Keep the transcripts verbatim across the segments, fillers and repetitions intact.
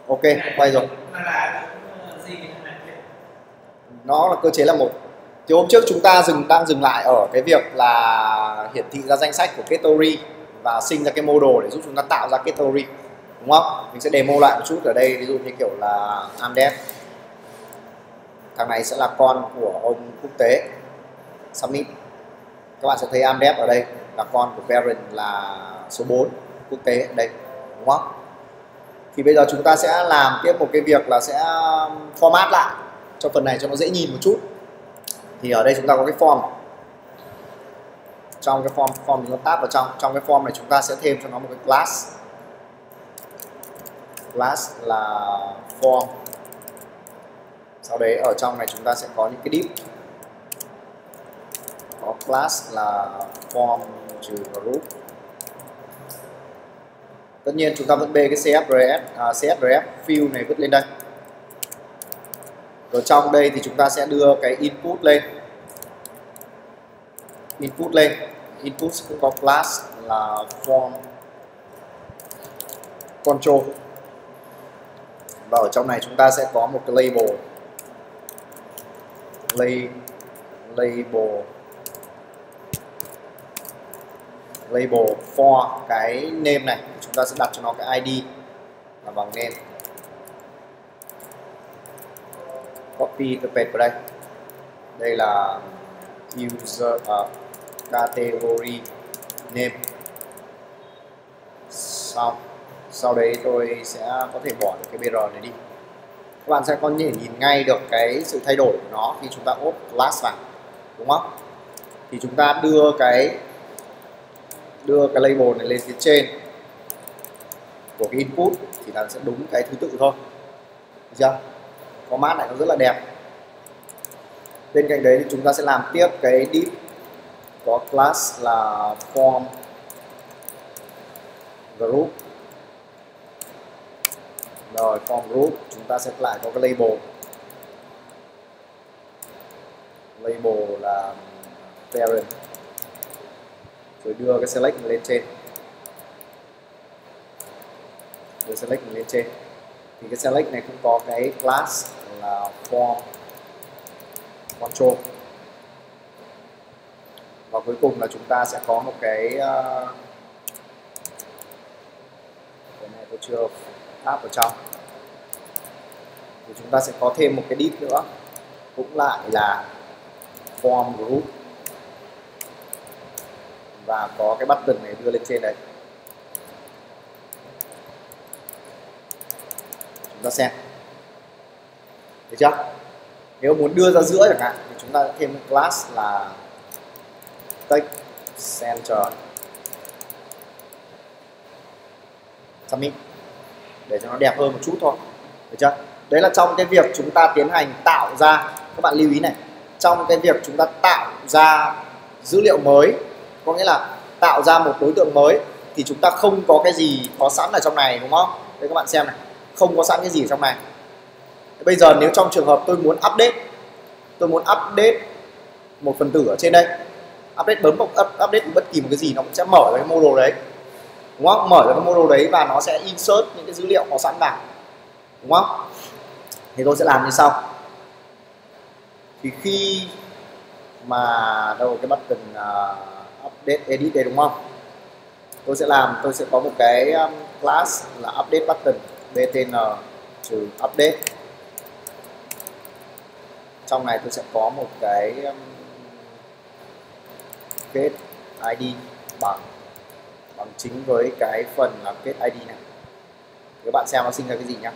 Ok, quay rồi. Nó là cơ chế là một. Thì hôm trước chúng ta dừng đang dừng lại ở cái việc là hiển thị ra danh sách của category và sinh ra cái model để giúp chúng ta tạo ra category, đúng không? Mình sẽ demo lại một chút ở đây, ví dụ như kiểu là Amdev. Thằng này sẽ là con của ông quốc tế. Submit. Các bạn sẽ thấy Amdev ở đây là con của parent là số bốn quốc tế ở đây, đúng không? Thì bây giờ chúng ta sẽ làm tiếp một cái việc là sẽ format lại cho phần này cho nó dễ nhìn một chút. Thì ở đây chúng ta có cái form. Trong cái form form chúng ta tab vào trong trong cái form này chúng ta sẽ thêm cho nó một cái class. Class là form. Sau đấy ở trong này chúng ta sẽ có những cái div. Có class là form trừ group. Tất nhiên chúng ta vẫn bê cái cfrf à, cfrf field này vứt lên đây. Rồi trong đây thì chúng ta sẽ đưa cái input lên. Input lên. Input cũng có class là form control. Và ở trong này chúng ta sẽ có một cái label. Label label label for cái name này, chúng ta sẽ đặt cho nó cái i đê là bằng name. Copy cái page vào đây. Đây là user uh, category name. Xong. Sau đấy tôi sẽ có thể bỏ được cái br này đi. Các bạn sẽ có thể nhìn ngay được cái sự thay đổi của nó khi chúng ta ốp class vào, đúng không? Thì chúng ta đưa cái đưa cái label này lên phía trên của cái input thì nó sẽ đúng cái thứ tự thôi, được chưa? Format này nó rất là đẹp. Bên cạnh đấy thì chúng ta sẽ làm tiếp cái div có class là form group. Rồi form group chúng ta sẽ lại có cái label. Label là parent. Rồi đưa cái select lên trên. Đưa select lên trên. Thì cái select này cũng có cái class là form control. Và cuối cùng là chúng ta sẽ có một cái uh, cái này tôi chưa áp vào trong. Thì chúng ta sẽ có thêm một cái div nữa, cũng lại là form group. Và có cái button này đưa lên trên đây. Chúng ta xem. Được chưa? Nếu muốn đưa ra giữa chẳng hạn thì chúng ta thêm một class là text center. Submit. Để cho nó đẹp hơn một chút thôi. Được chưa? Đấy là trong cái việc chúng ta tiến hành tạo ra, các bạn lưu ý này, trong cái việc chúng ta tạo ra dữ liệu mới, có nghĩa là tạo ra một đối tượng mới thì chúng ta không có cái gì có sẵn ở trong này, đúng không? Đây các bạn xem này, không có sẵn cái gì ở trong này. Bây giờ nếu trong trường hợp tôi muốn update, tôi muốn update một phần tử ở trên đây, update bấm vào update bất kỳ một cái gì nó cũng sẽ mở ra cái model đấy, đúng không? Mở ra cái model đấy và nó sẽ insert những cái dữ liệu có sẵn vào, đúng không? Thì tôi sẽ làm như sau. Thì khi mà đâu cái button uh, update edit đây, đúng không? Tôi sẽ làm, tôi sẽ có một cái um, class là update button btn trừ update. Trong này tôi sẽ có một cái um, get id bằng bằng chính với cái phần là get id này. Các bạn xem nó sinh ra cái gì nhá.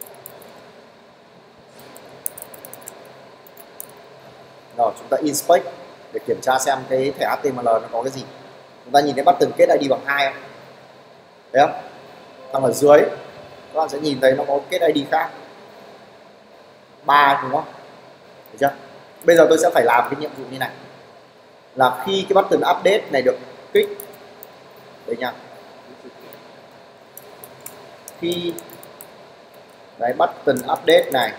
Rồi chúng ta inspect để kiểm tra xem cái thẻ hát tê em lờ nó có cái gì. Chúng ta nhìn thấy button get id bằng hai không? Thấy không? Thằng ở dưới các bạn sẽ nhìn thấy nó có get id khác ba, đúng không? Được chưa? Bây giờ tôi sẽ phải làm cái nhiệm vụ như này, là khi cái button update này được kích đây nha, khi đấy button update này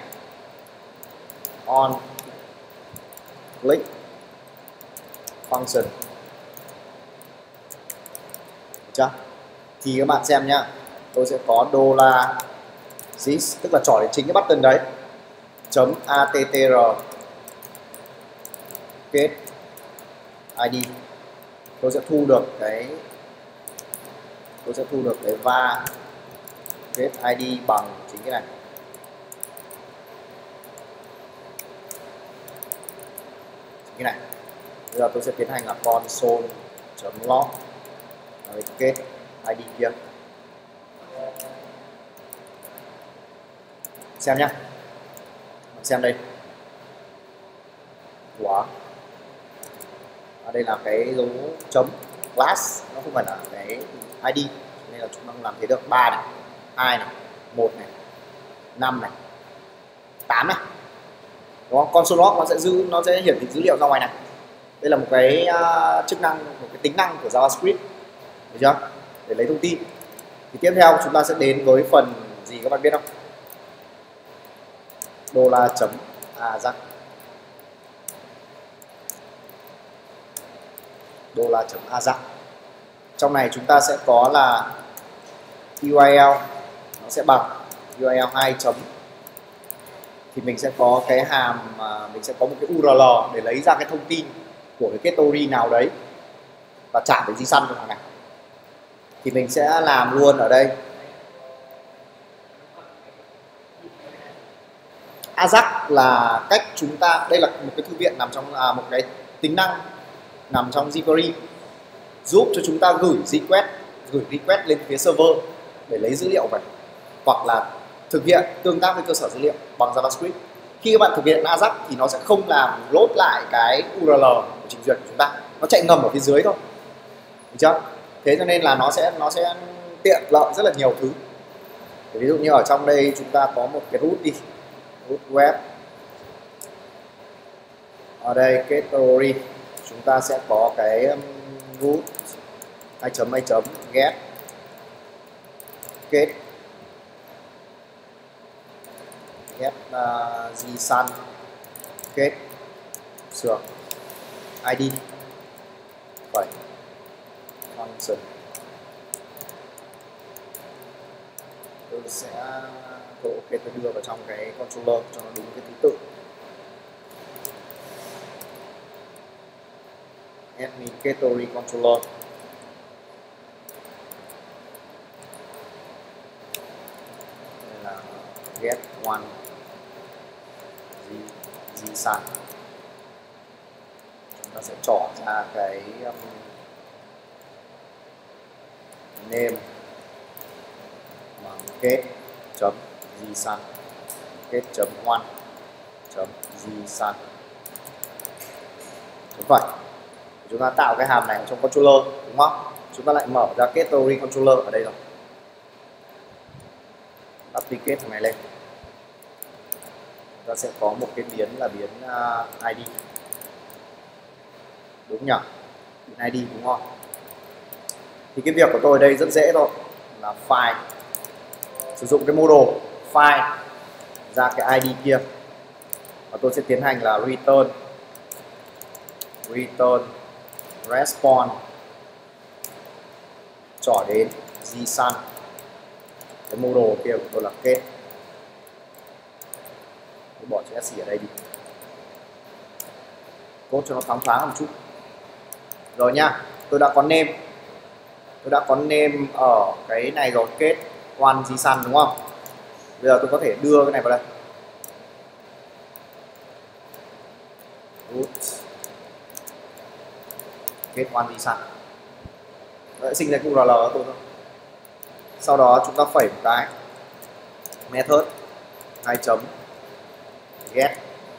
on click function, được chưa? Thì các bạn xem nhá, tôi sẽ có dollar this tức là trỏ đến chính cái button đấy, chấm attr kết i đê. Tôi sẽ thu được cái tôi sẽ thu được cái va get i đê bằng chính cái này. Chính cái này. Bây giờ tôi sẽ tiến hành là console.log với get i đê kia. Xem nhá. Xem đây. Wow. Ở đây là cái dấu chấm class, nó không phải là cái i đê, nên là chúng ta làm thế được ba này, hai này, một này, năm này, tám này. Đúng không? Console log nó sẽ giữ nó sẽ hiển thị dữ liệu ra ngoài này. Đây là một cái uh, chức năng, một cái tính năng của JavaScript. Được chưa? Để lấy thông tin. Thì tiếp theo chúng ta sẽ đến với phần gì các bạn biết không? Đô la chấm ajax. Đô la chấm ajax. Trong này chúng ta sẽ có là u rờ lờ nó sẽ bằng u rờ lờ hai chấm, thì mình sẽ có cái hàm mà mình sẽ có một cái u rờ lờ để lấy ra cái thông tin của cái category nào đấy và trả về JSON cho thằng này. Thì mình sẽ làm luôn ở đây Ajax là cách chúng ta, đây là một cái thư viện nằm trong à, một cái tính năng nằm trong jQuery giúp cho chúng ta gửi request gửi request lên phía server để lấy dữ liệu về, hoặc là thực hiện tương tác với cơ sở dữ liệu bằng JavaScript. Khi các bạn thực hiện Ajax thì nó sẽ không làm load lại cái u rờ lờ của trình duyệt của chúng ta, nó chạy ngầm ở phía dưới thôi, được chưa? Thế cho nên là nó sẽ nó sẽ tiện lợi rất là nhiều thứ. Ví dụ như ở trong đây chúng ta có một cái root đi, root web, ở đây category chúng ta sẽ có cái root hai chấm hai chấm get get get uh, JSON get sửa i đê phải function. Tôi sẽ tôi ok tôi đưa vào trong cái controller cho nó đúng cái thứ tự. Admin category controller. Đây là get one JSON. Chúng ta sẽ trỏ ra cái um, name bằng kết chấm JSON, kết chấm one chấm JSON. Đúng vậy. Chúng ta tạo cái hàm này trong controller, đúng không? Chúng ta lại mở ra category controller ở đây rồi. Duplicate thằng này lên. Chúng ta sẽ có một cái biến là biến uh, i đê. Đúng nhỉ? Biến i đê đúng không? Thì cái việc của tôi ở đây rất dễ thôi, là file, sử dụng cái model file ra cái i đê kia, và tôi sẽ tiến hành là return return response trỏ đến JSON, cái model kia của tôi là kết. Tôi bỏ chữ s ở đây đi, code cho nó thoáng thoáng một chút rồi nha. Tôi đã có name tôi đã có name ở cái này rồi, kết one JSON đúng không? Bây giờ tôi có thể đưa cái này vào đây, root kết one JSON, nó sẽ sinh ra cái u rờ lờ của tôi thôi. Sau đó chúng ta phẩy một cái method hai chấm get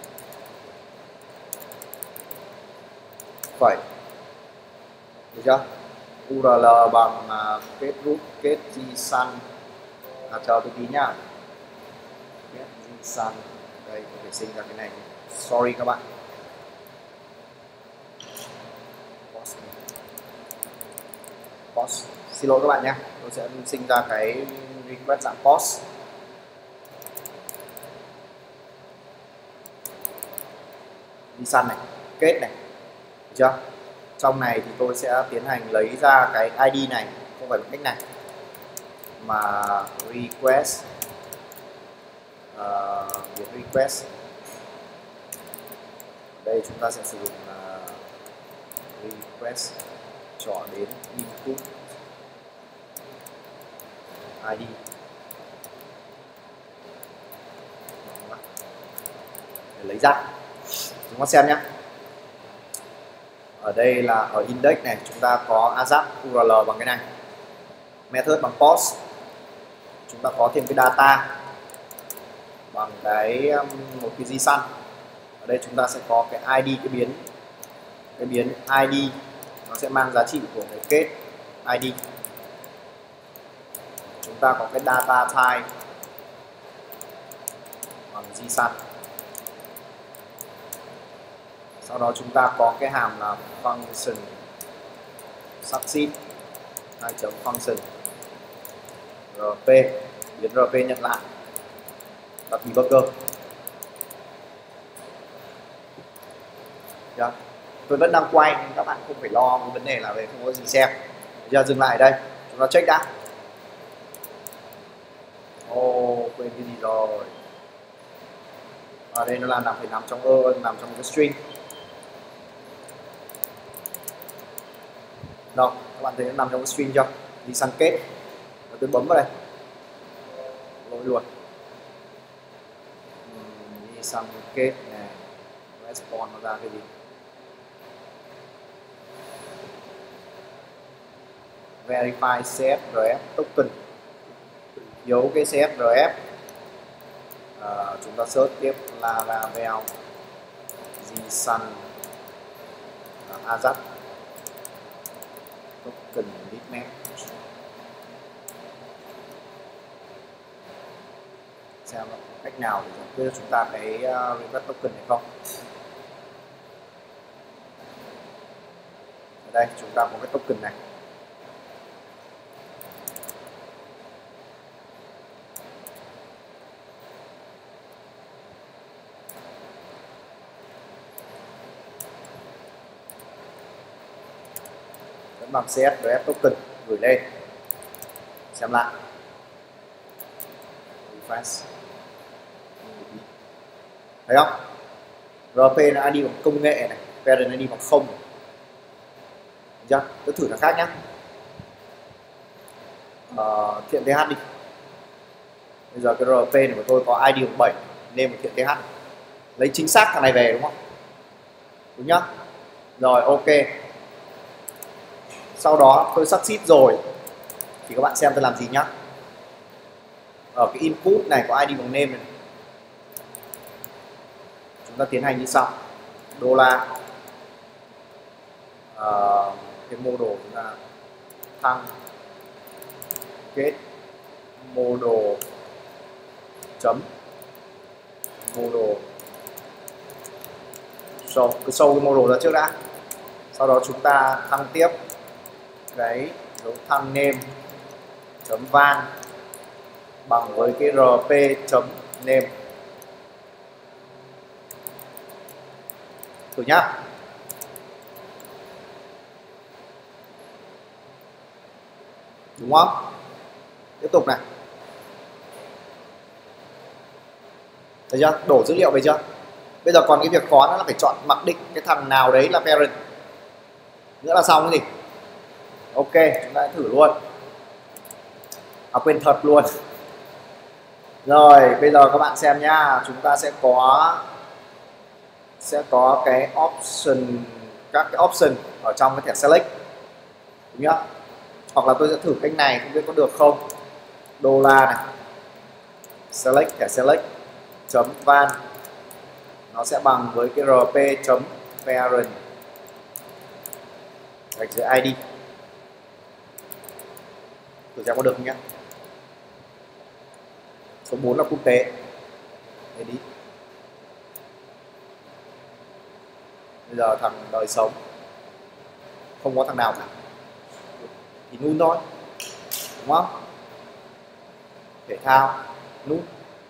phẩy, được chưa? u rờ lờ bằng uh, kết root kết JSON. À, chờ tôi tí nhá. Get JSON đây, có thể sinh ra cái này. Sorry các bạn. Post. Post. Xin lỗi các bạn nhé. Tôi sẽ sinh ra cái request dạng post. JSON này, kết này, được chưa? Trong này thì tôi sẽ tiến hành lấy ra cái i đê này, không phải bằng cách này, mà request uh, biến request. Ở đây chúng ta sẽ sử dụng uh, request chọn đến input i đê để lấy ra. Chúng ta xem nhé. Ở đây là ở index này chúng ta có AJAX u rờ lờ bằng cái này, method bằng post, chúng ta có thêm cái data bằng cái um, một cái json. Ở đây chúng ta sẽ có cái i đê, cái biến cái biến i đê nó sẽ mang giá trị của cái kết i đê. Chúng ta có cái data type bằng json. Sau đó chúng ta có cái hàm là function succeed hai chấm function rp, biến rp nhận lại đặt debugger. Yeah. Tôi vẫn đang quay nên các bạn không phải lo cái vấn đề là về không có gì xem. Bây giờ dừng lại ở đây, chúng ta check đã. Ồ, oh, quên cái gì rồi. Ở đây nó là nằm phải nằm trong ơ, nằm trong cái string. Đâu, các bạn thấy nó nằm trong cái string chưa? Đi sang kết. Và tôi bấm vào đây. Lỗi luôn. Đi sang kết này. Response nó ra cái gì? Verify xê ép rờ ép token. Dấu cái xê ép rờ ép. À, chúng ta search tiếp Laravel json AJAX token bitmap. Xem cách nào để giải quyết cho chúng ta cái uh, request token này không. Ở đây chúng ta có cái token này. Bằng xê ép rờ ép token gửi lên, xem lại. Refresh. Thấy không? rờ pê là i đê bằng công nghệ này, parent i đê bằng không. Chưa? Tôi thử thằng khác nhé. Uh, thiện tê hát đi. Bây giờ cái rờ pê này của tôi có i đê bằng bảy, nên một thiện tê hát. Lấy chính xác thằng này về đúng không? Đúng nhá. Rồi, ok. Sau đó tôi succeed rồi thì các bạn xem tôi làm gì nhá. Ở cái input này có i đê bằng name này. Chúng ta tiến hành như sau. Đô la uh, cái model chúng ta thăng kết model chấm model show, cứ show cái model ra trước đã. Sau đó chúng ta thăng tiếp cái dấu thăng name chấm van bằng với cái rp chấm name. Thử nhá. Đúng không? Tiếp tục này. Thấy chưa? Đổ dữ liệu về chưa? Bây giờ còn cái việc khó nữa là phải chọn mặc định cái thằng nào đấy là parent. Nữa là xong cái gì? Ok, chúng ta thử luôn. À quên thật luôn. Rồi, bây giờ các bạn xem nhá, chúng ta sẽ có sẽ có cái option, các cái option ở trong cái thẻ select. Đúng nhá? Hoặc là tôi sẽ thử cách này, không biết có được không. Đô la này. Select thẻ select chấm van nó sẽ bằng với cái rp chấm parent gạch dưới i đê. Thử xem có được không nhé. Số bốn là quốc tế. Edit. Bây giờ thằng đời sống không có thằng nào cả thì nút thôi, đúng không? Thể thao nút.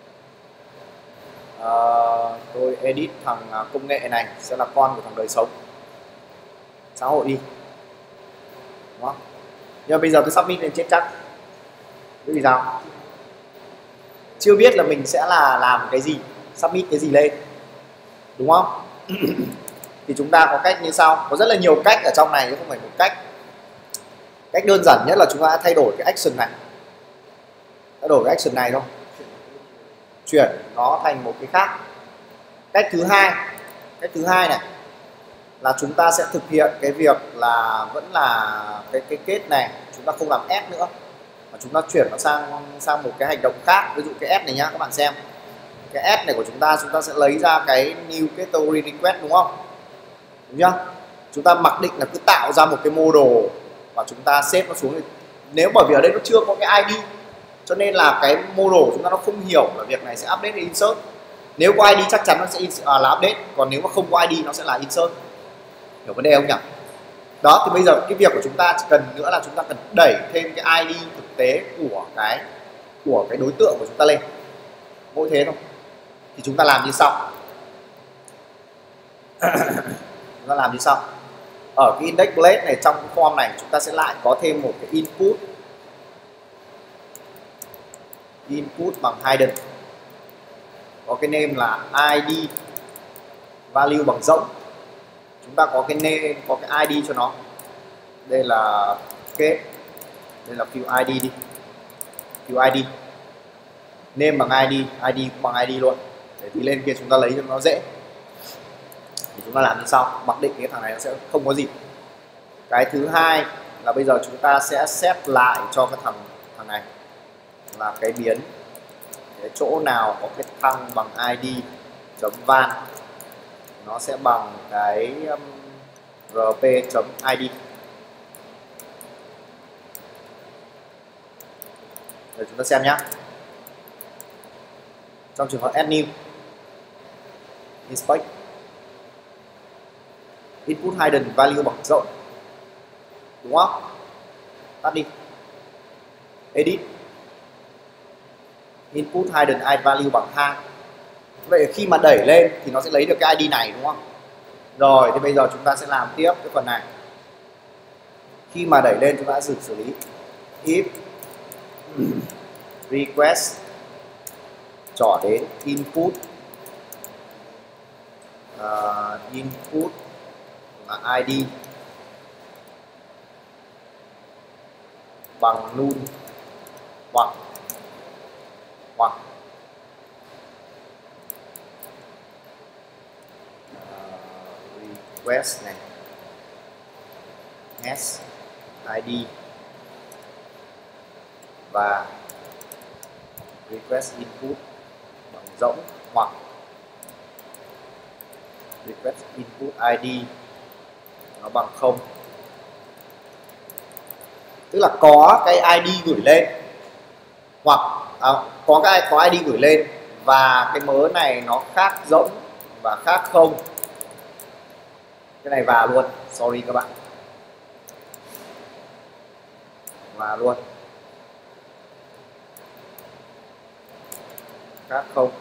À, tôi edit thằng công nghệ này sẽ là con của thằng đời sống. Xã hội đi, đúng không? Nhưng mà bây giờ tôi submit lên chết chắc. Cái gì sao? chưa biết là mình sẽ là làm cái gì, submit cái gì lên, đúng không? Thì chúng ta có cách như sau, có rất là nhiều cách ở trong này chứ không phải một cách. Cách đơn giản nhất là chúng ta thay đổi cái action này, thay đổi cái action này thôi, chuyển nó thành một cái khác. Cách thứ hai, cách thứ hai này là chúng ta sẽ thực hiện cái việc là vẫn là cái cái kết này, chúng ta không làm add nữa mà chúng ta chuyển nó sang sang một cái hành động khác. Ví dụ cái add này nhá, các bạn xem cái add này của chúng ta, chúng ta sẽ lấy ra cái new category request, đúng không? Đúng chưa? Chúng ta mặc định là cứ tạo ra một cái model và chúng ta xếp nó xuống. Nếu bởi vì ở đây nó chưa có cái i đê cho nên là cái model chúng ta nó không hiểu là việc này sẽ update hay insert. Nếu có i đê chắc chắn nó sẽ à, là update, còn nếu mà không có i đê nó sẽ là insert. Hiểu vấn đề không nhỉ? Đó, thì bây giờ cái việc của chúng ta chỉ cần nữa là chúng ta cần đẩy thêm cái i đê thực tế của cái của cái đối tượng của chúng ta lên, mỗi thế thôi. Thì chúng ta làm như sau. Chúng ta làm như sau. Ở cái index blade này, trong cái form này chúng ta sẽ lại có thêm một cái input input bằng hidden, có cái name là i đê value bằng rỗng. Chúng ta có cái name, có cái i đê cho nó. Đây là kết, đây là field i đê đi, field i đê, name bằng i đê, i đê cũng bằng i đê luôn, để tí lên kia chúng ta lấy cho nó dễ. Thì chúng ta làm như sau, mặc định cái thằng này nó sẽ không có gì. Cái thứ hai là bây giờ chúng ta sẽ set lại cho cái thằng thằng này là cái biến, cái chỗ nào có cái thăng bằng i đê chấm van nó sẽ bằng cái um, rp chấm i đê. Rồi chúng ta xem nhé. Trong trường hợp add new inspect input hidden value bằng rộng, đúng không? Tắt đi. Edit input hidden i value bằng hai. Vậy khi mà đẩy lên thì nó sẽ lấy được cái i đê này, đúng không? Rồi thì bây giờ chúng ta sẽ làm tiếp cái phần này. Khi mà đẩy lên chúng ta sẽ xử lý if request trỏ đến input uh, input là i đê bằng null hoặc hoặc uh, request này has i đê và request input bằng rỗng hoặc request input i đê nó bằng không. Tức là có cái i đê gửi lên hoặc à, có cái có i đê gửi lên và cái mớ này nó khác rỗng và khác không. Cái này vào luôn, sorry các bạn, vào luôn, khác không.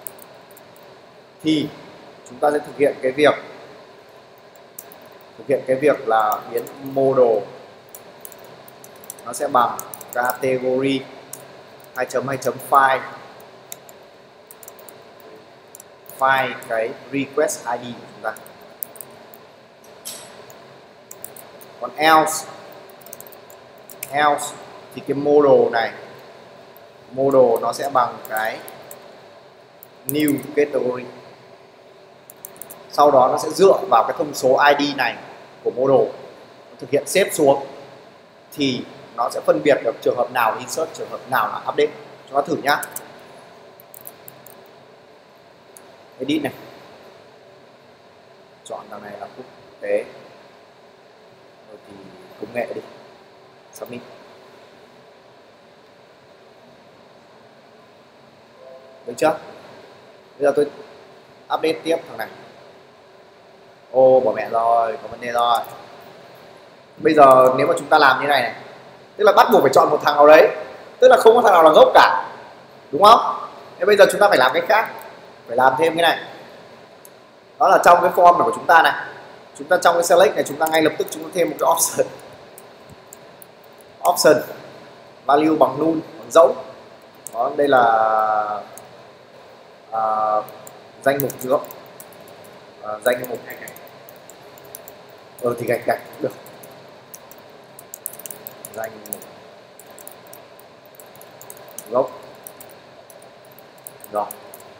Thì chúng ta sẽ thực hiện cái việc thực hiện cái việc là biến model nó sẽ bằng category hai chấm hai chấm file file cái request i đê của chúng ta. Còn else else thì cái model này model nó sẽ bằng cái new category. Sau đó nó sẽ dựa vào cái thông số i đê này của model thực hiện xếp xuống thì nó sẽ phân biệt được trường hợp nào là insert, trường hợp nào là update. Chúng ta thử nhá. Edit này, chọn thằng này là quốc tế, rồi thì công nghệ đi, submit. Được chưa? Bây giờ tôi update tiếp thằng này. Ô, bỏ mẹ rồi, có vấn đề rồi. Bây giờ nếu mà chúng ta làm như này này, tức là bắt buộc phải chọn một thằng nào đấy, tức là không có thằng nào là gốc cả, đúng không? Thế bây giờ chúng ta phải làm cái khác, phải làm thêm cái này. Đó là trong cái form này của chúng ta này, chúng ta trong cái select này chúng ta ngay lập tức chúng ta thêm một cái option, option value bằng null, bằng rỗng. Đó, đây là à, danh mục giữa à, danh mục ờ thì gạch gạch cũng được, danh mục gốc rồi.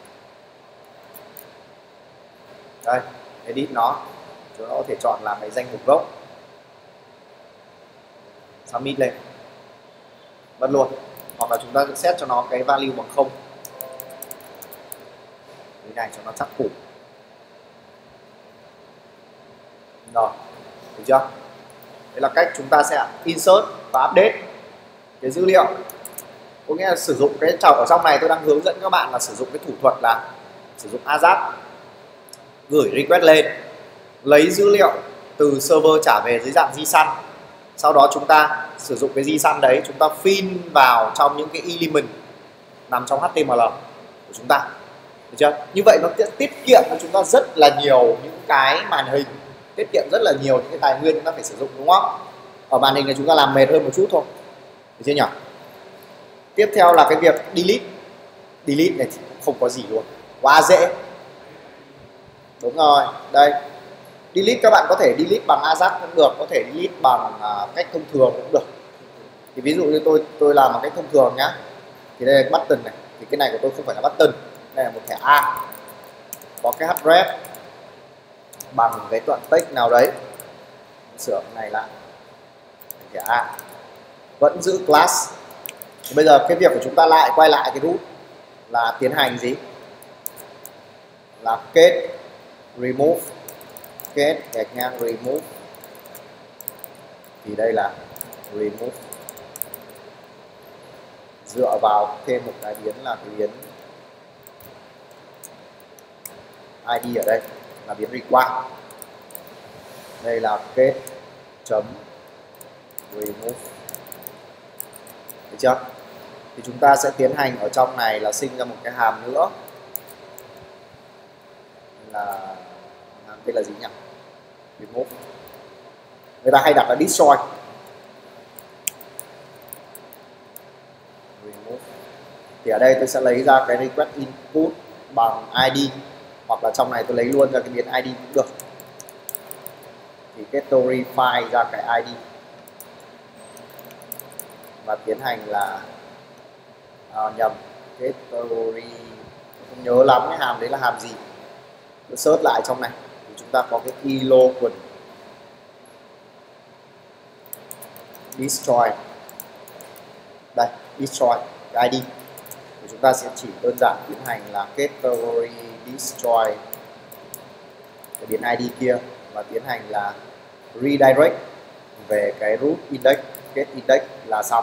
Đây, edit nó, chúng ta có thể chọn làm cái danh mục gốc, submit lên, mất luôn. Hoặc là chúng ta set cho nó cái value bằng không, cái này cho nó chắc củ. Rồi, được chưa? Đây là cách chúng ta sẽ insert và update cái dữ liệu. Có nghĩa là sử dụng cái trò ở trong này tôi đang hướng dẫn các bạn là sử dụng cái thủ thuật là sử dụng AJAX, gửi request lên, lấy dữ liệu từ server trả về dưới dạng JSON. Sau đó chúng ta sử dụng cái JSON đấy, chúng ta fill vào trong những cái element nằm trong hát tê em lờ của chúng ta. Được chưa? Như vậy nó tiết kiệm cho chúng ta rất là nhiều những cái màn hình, tiết kiệm rất là nhiều những cái tài nguyên chúng ta phải sử dụng, đúng không? Ở màn hình này chúng ta làm mệt hơn một chút thôi. Được chưa nhỉ? Tiếp theo là cái việc delete. Delete này thì không có gì luôn, quá dễ. Đúng rồi, đây. Delete các bạn có thể delete bằng AJAX cũng được, có thể delete bằng uh, cách thông thường cũng được. Thì ví dụ như tôi tôi làm bằng cách thông thường nhá. Thì đây là button này, thì cái này của tôi không phải là button, đây là một thẻ A. Có cái address bằng cái đoạn text nào đấy. Sửa cái này lại. Thẻ A. Vẫn giữ class. Thì bây giờ cái việc của chúng ta lại quay lại cái root là tiến hành gì? Là kết remove, kết gạch ngang remove. Thì đây là remove, dựa vào thêm một cái biến là cái biến i đê ở đây là biến require. Đây là kết chấm remove. Được chưa? Thì chúng ta sẽ tiến hành ở trong này là sinh ra một cái hàm nữa là hàm đây là gì nhỉ? Remove. Người ta hay đặt là destroy. Remove. Thì ở đây tôi sẽ lấy ra cái request input bằng i đê, hoặc là trong này tôi lấy luôn ra cái biến i đê cũng được. Thì category file ra cái i đê và tiến hành là à, nhầm category, không nhớ lắm cái hàm đấy là hàm gì. Tôi search lại trong này thì chúng ta có cái eloquent destroy. Đây, destroy cái i đê. Thì chúng ta sẽ chỉ đơn giản tiến hành là category destroy cái biến i đê kia và tiến hành là redirect về cái root index, get index là xong.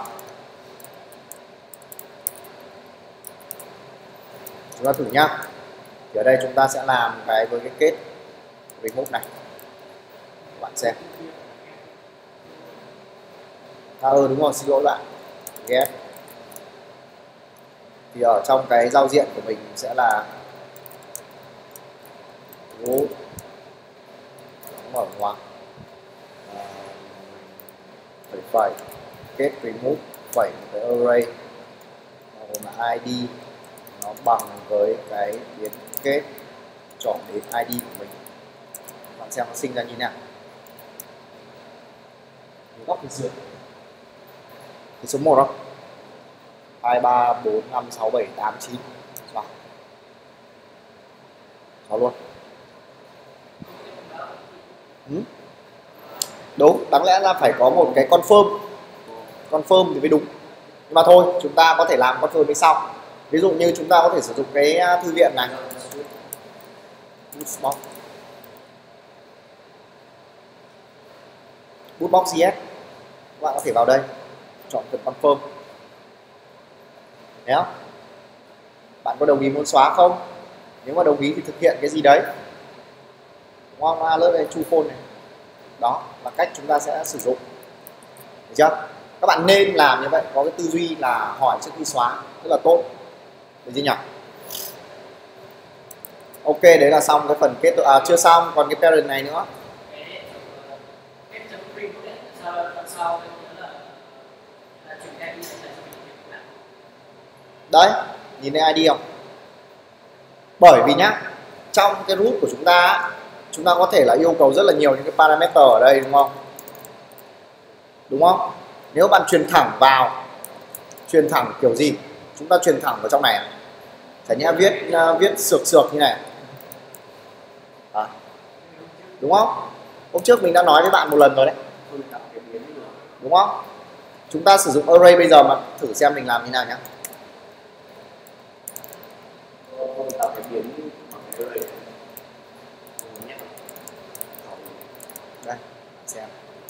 Chúng ta thử nhá. Thì ở đây chúng ta sẽ làm cái với cái kết remove này. Các bạn xem. À, ừ đúng rồi, xin lỗi bạn. Get. Thì ở trong cái giao diện của mình sẽ là root mở ngoặc phẩy phẩy kết remove phẩy cái array là i đê nó bằng với cái biến kết chọn đến i đê của mình. Bạn xem nó sinh ra như thế nào. Góc phía dưới thì số một không? hai, ba, bốn, năm, sáu, bảy, tám, chín. Xóa. Xóa luôn. Ừ. Đúng, đáng lẽ là phải có một cái confirm. Confirm thì mới đúng. Nhưng mà thôi, chúng ta có thể làm confirm bên sau. Ví dụ như chúng ta có thể sử dụng cái thư viện này. Bootbox. Bootbox xê ét. Các bạn có thể vào đây, chọn từ confirm. Thấy không? Bạn có đồng ý muốn xóa không? Nếu mà đồng ý thì thực hiện cái gì đấy. Đúng không? Alert đây, true phone này. Đó là cách chúng ta sẽ sử dụng. Được chưa? Các bạn nên làm như vậy, có cái tư duy là hỏi trước khi xóa, rất là tốt. Được chưa nhỉ? Ok, đấy là xong cái phần kết. À, chưa xong, còn cái parent này nữa. Đấy, nhìn thấy i đê không? Bởi vì nhá, trong cái root của chúng ta chúng ta có thể là yêu cầu rất là nhiều những cái parameter ở đây, đúng không? Đúng không? Nếu bạn truyền thẳng vào, truyền thẳng kiểu gì? Chúng ta truyền thẳng vào trong này, chả nhẽ viết uh, viết sược sược như này. À, đúng không? Hôm trước mình đã nói với bạn một lần rồi đấy, đúng không? Chúng ta sử dụng array bây giờ mà thử xem mình làm như nào nhé. Đây, xem.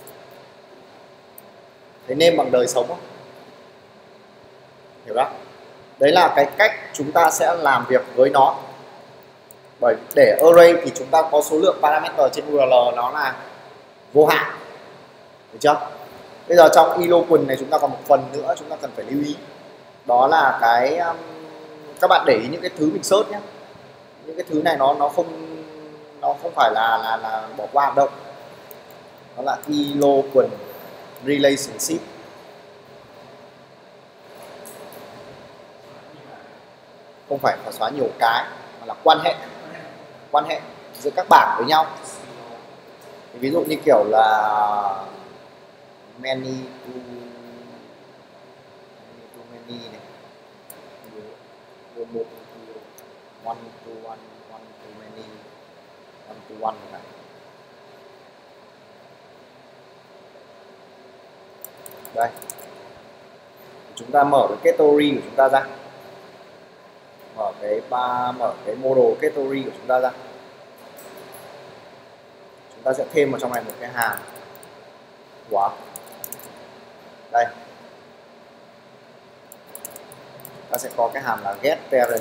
Thấy name bằng đời sống không? Hiểu đó. Đấy là cái cách chúng ta sẽ làm việc với nó. Bởi để array thì chúng ta có số lượng parameter trên u rờ lờ nó là vô hạn. Được chưa? Bây giờ trong eloquent này chúng ta còn một phần nữa chúng ta cần phải lưu ý. Đó là cái um, các bạn để ý những cái thứ mình search nhé. Những cái thứ này nó nó không nó không phải là là là bỏ qua đâu. Đó là eloquent relationship. Không phải là xóa nhiều cái mà là quan hệ quan hệ giữa các bảng với nhau. Thì ví dụ như kiểu là many to many to many này, one to one, one to many, one to one này. Đây, chúng ta mở cái category của chúng ta ra, mở cái ba mở cái model category của chúng ta ra. Chúng ta sẽ thêm vào trong này một cái hàm. Wow. Đây, ta sẽ có cái hàm là get parent.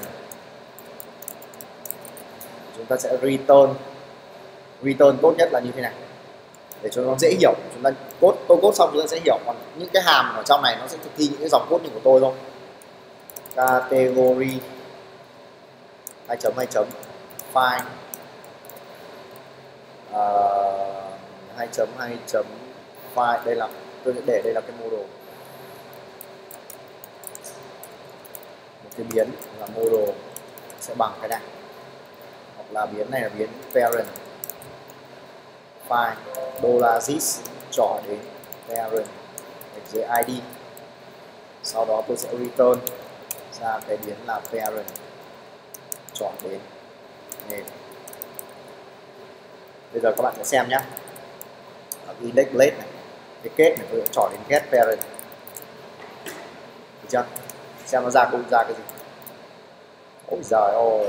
Chúng ta sẽ return. Return tốt nhất là như thế này để cho nó dễ hiểu. Chúng ta code tôi code xong chúng ta sẽ hiểu. Còn những cái hàm ở trong này nó sẽ thực thi những cái dòng code như của tôi thôi. Category hai chấm hai chấm file hai chấm hai chấm file. Đây là tôi sẽ để đây là cái model, một cái biến là model sẽ bằng cái này, hoặc là biến này là biến parent file dollar this trỏ đến parent dưới i đê. Sau đó tôi sẽ return ra cái biến là parent chọn đến name. Bây giờ các bạn sẽ xem nhé. Ở index list này, cái kết này tôi sẽ chọn đến get parent. Được chưa? Xem nó ra cũng ra cái gì. Ôi giời ơi.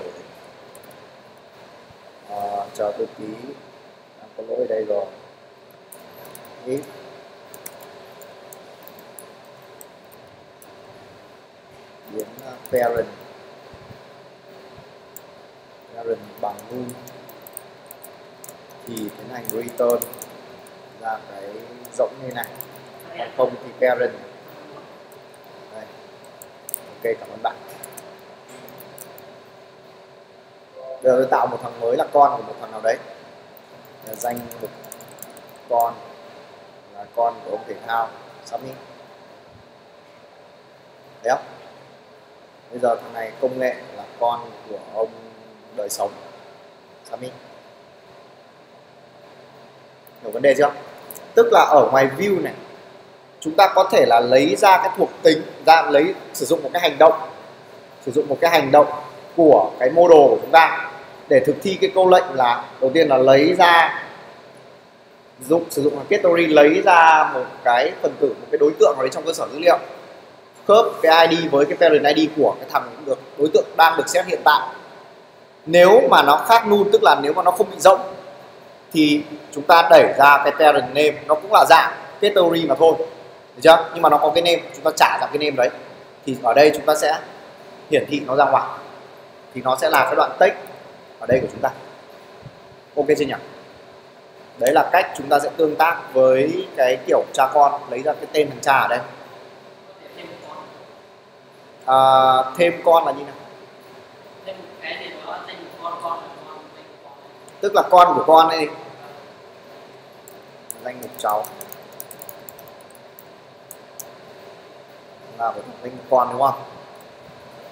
À, chờ tôi tí, đang có lỗi ở đây rồi. If biến parent parent bằng null thì tiến hành return ra cái rỗng như này, còn không thì parent. Đây. Ok, cảm ơn bạn. Bây giờ tôi tạo một thằng mới là con của một thằng nào đấy, là danh mục con là con của ông thể thao. Submit. Thấy không? Bây giờ thằng này công nghệ là con của ông đời sống. Submit. Hiểu vấn đề chưa? Tức là ở ngoài view này chúng ta có thể là lấy ra cái thuộc tính ra, lấy sử dụng một cái hành động sử dụng một cái hành động của cái model của chúng ta để thực thi cái câu lệnh là đầu tiên là lấy ra dụng sử dụng cái category, lấy ra một cái phần tử, một cái đối tượng ở đấy trong cơ sở dữ liệu, khớp cái i đê với cái parent i đê của cái thằng được đối tượng đang được set hiện tại. Nếu mà nó khác null, tức là nếu mà nó không bị rỗng, thì chúng ta đẩy ra cái parent name, nó cũng là dạng category mà thôi, được chưa? Nhưng mà nó có cái name, chúng ta trả ra cái name đấy, thì ở đây chúng ta sẽ hiển thị nó ra ngoài, thì nó sẽ là cái đoạn text ở đây của chúng ta. Ok chưa nhỉ? Đấy là cách chúng ta sẽ tương tác với cái kiểu cha con, lấy ra cái tên thằng cha ở đây. À, thêm con là như nào? Thêm cái gì đó tên con con là con, Tức là con của con đây, danh mục cháu là của danh mục con, đúng không?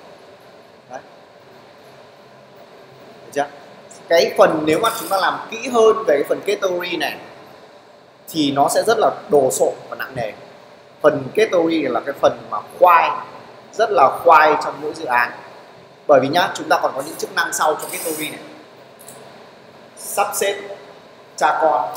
chưa? Cái phần nếu mà chúng ta làm kỹ hơn về cái phần category này thì nó sẽ rất là đồ sộ và nặng nề. Phần category là cái phần mà khoai, rất là khoai trong mỗi dự án. Bởi vì nhá, chúng ta còn có những chức năng sau trong category này: sắp xếp cha con,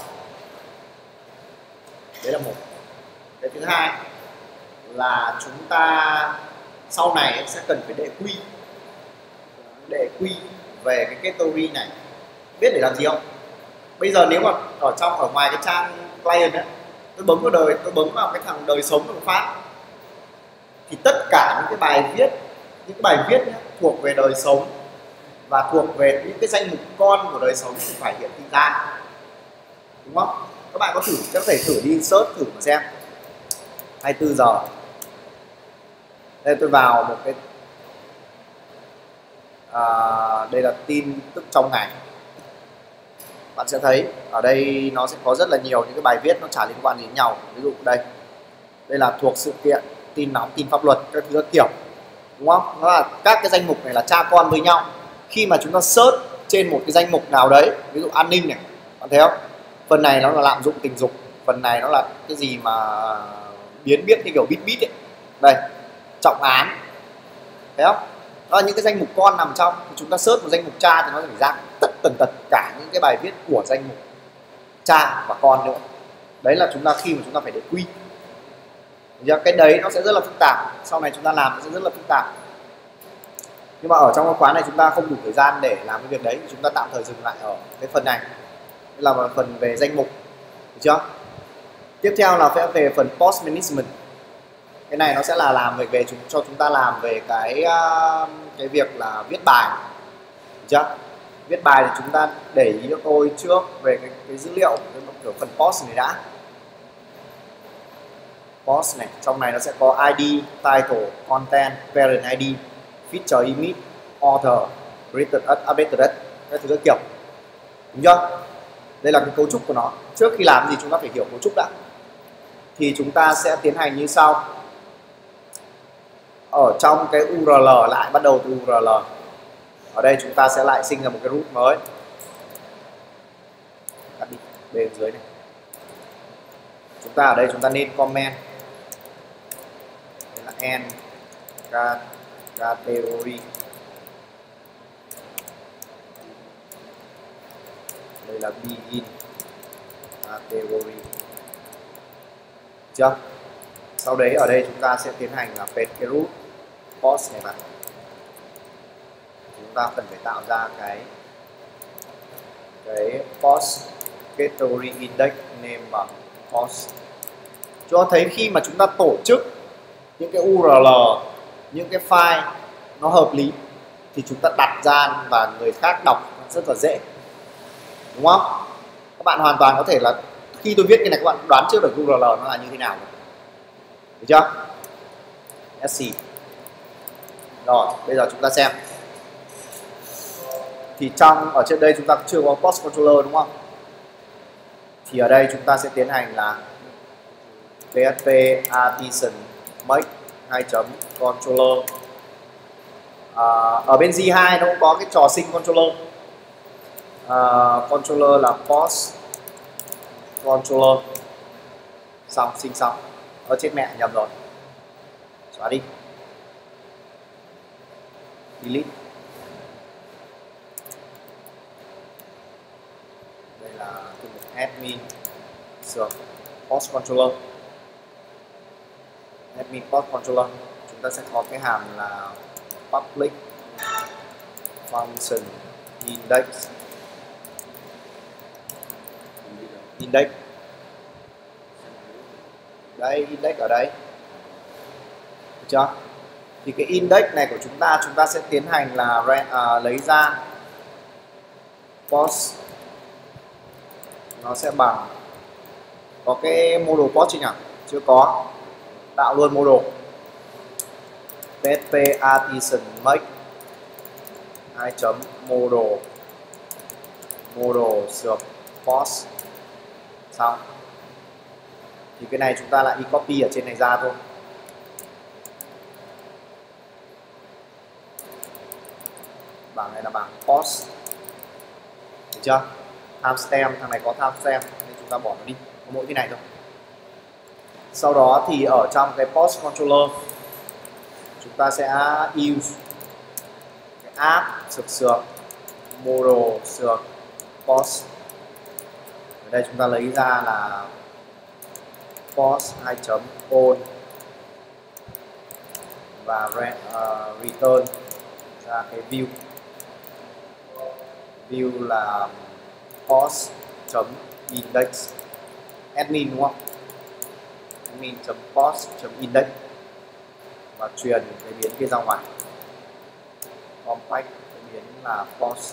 đấy là một. Cái thứ hai là chúng ta sau này sẽ cần phải để quy, để quy về cái category này. Biết để làm gì không? Bây giờ nếu mà ở trong ở ngoài cái trang client ấy, tôi bấm vào đời, tôi bấm vào cái thằng đời sống một phát thì tất cả những cái bài viết, những cái bài viết nhé, thuộc về đời sống và thuộc về những cái danh mục con của đời sống thì phải hiển thị ra, đúng không? Các bạn có thử, có thể thử đi search thử mà xem. hai mươi tư giờ. Đây tôi vào một cái à, đây là tin tức trong ngày. Bạn sẽ thấy ở đây nó sẽ có rất là nhiều những cái bài viết nó chả liên quan đến nhau. Ví dụ đây, đây là thuộc sự kiện, tin nóng, tin pháp luật, các thứ các kiểu, đúng không? Nó là các cái danh mục này là cha con với nhau. Khi mà chúng ta search trên một cái danh mục nào đấy, ví dụ an ninh này, bạn thấy không? Phần này nó là lạm dụng tình dục, phần này nó là cái gì mà biến biết như kiểu bít bít ấy. Đây, trọng án, thấy không? Đó là những cái danh mục con nằm trong. Chúng ta search một danh mục cha thì nó sẽ phải ra tất tần tật cả những cái bài viết của danh mục cha và con nữa. Đấy là chúng ta khi mà chúng ta phải để quy. Cái đấy nó sẽ rất là phức tạp. Sau này chúng ta làm nó sẽ rất là phức tạp. Nhưng mà ở trong cái khóa này chúng ta không đủ thời gian để làm cái việc đấy, chúng ta tạm thời dừng lại ở cái phần này. Đây là phần về danh mục, được chưa? Tiếp theo là phải về phần post management. Cái này nó sẽ là làm về, về chúng, cho chúng ta làm về cái cái việc là viết bài, được chưa? Viết bài thì chúng ta để ý cho tôi trước về cái, cái dữ liệu của phần post này đã. Post này, trong này nó sẽ có i đê, title, content, parent i đê, feature image, author, created, updated, các thứ các kiểu, đúng chưa? Đây là cái cấu trúc của nó. Trước khi làm gì chúng ta phải hiểu cấu trúc đã. Thì chúng ta sẽ tiến hành như sau. Ở trong cái u rờ lờ lại bắt đầu từ u rờ lờ. Ở đây chúng ta sẽ lại sinh ra một cái root mới. Cắt đi bên dưới này. Chúng ta ở đây chúng ta nên comment. Đây là end category. Đây là begin category. Chưa? Sau đấy ở đây chúng ta sẽ tiến hành là paste cái root post này vào. Chúng ta cần phải tạo ra cái cái post category index name bằng post. Cho thấy khi mà chúng ta tổ chức những cái u rờ lờ, những cái file nó hợp lý thì chúng ta đặt ra và người khác đọc rất là dễ, đúng không? Các bạn hoàn toàn có thể là khi tôi viết cái này các bạn đoán trước được u rờ lờ nó là như thế nào, được chưa? sc. Rồi bây giờ chúng ta xem. Thì trong ở trên đây chúng ta chưa có post controller, đúng không? Thì ở đây chúng ta sẽ tiến hành là php artisan make hai chấm controller. À, ở bên G hai nó cũng có cái trò sinh controller. À, controller là post controller. Xong, sinh xong. Ở chết mẹ, nhầm rồi. Xóa đi. Delete. Đây là thư mục admin sửa post controller. Admin post controller. Chúng ta sẽ có cái hàm là public function index. Index. Đây, index ở đây. Được chưa? Thì cái index này của chúng ta, chúng ta sẽ tiến hành là uh, lấy ra post. Nó sẽ bằng, có cái model post chưa nhỉ? Chưa có. Tạo luôn model. php artisan make hai chấm model model sược post. Xong. Thì cái này chúng ta lại đi copy ở trên này ra thôi. Bảng này là bảng post. được chưa? Timestamp, thằng này có timestamp nên chúng ta bỏ nó đi, có mỗi cái này thôi. Sau đó thì ở trong cái post controller chúng ta sẽ use cái app sược sược model sược post. Ở đây chúng ta lấy ra là post hai chấm on và re, uh, return ra cái view. View là post chấm index admin đúng không? Admin chấm post chấm index và truyền cái biến kia ra ngoài. Compact cái biến là post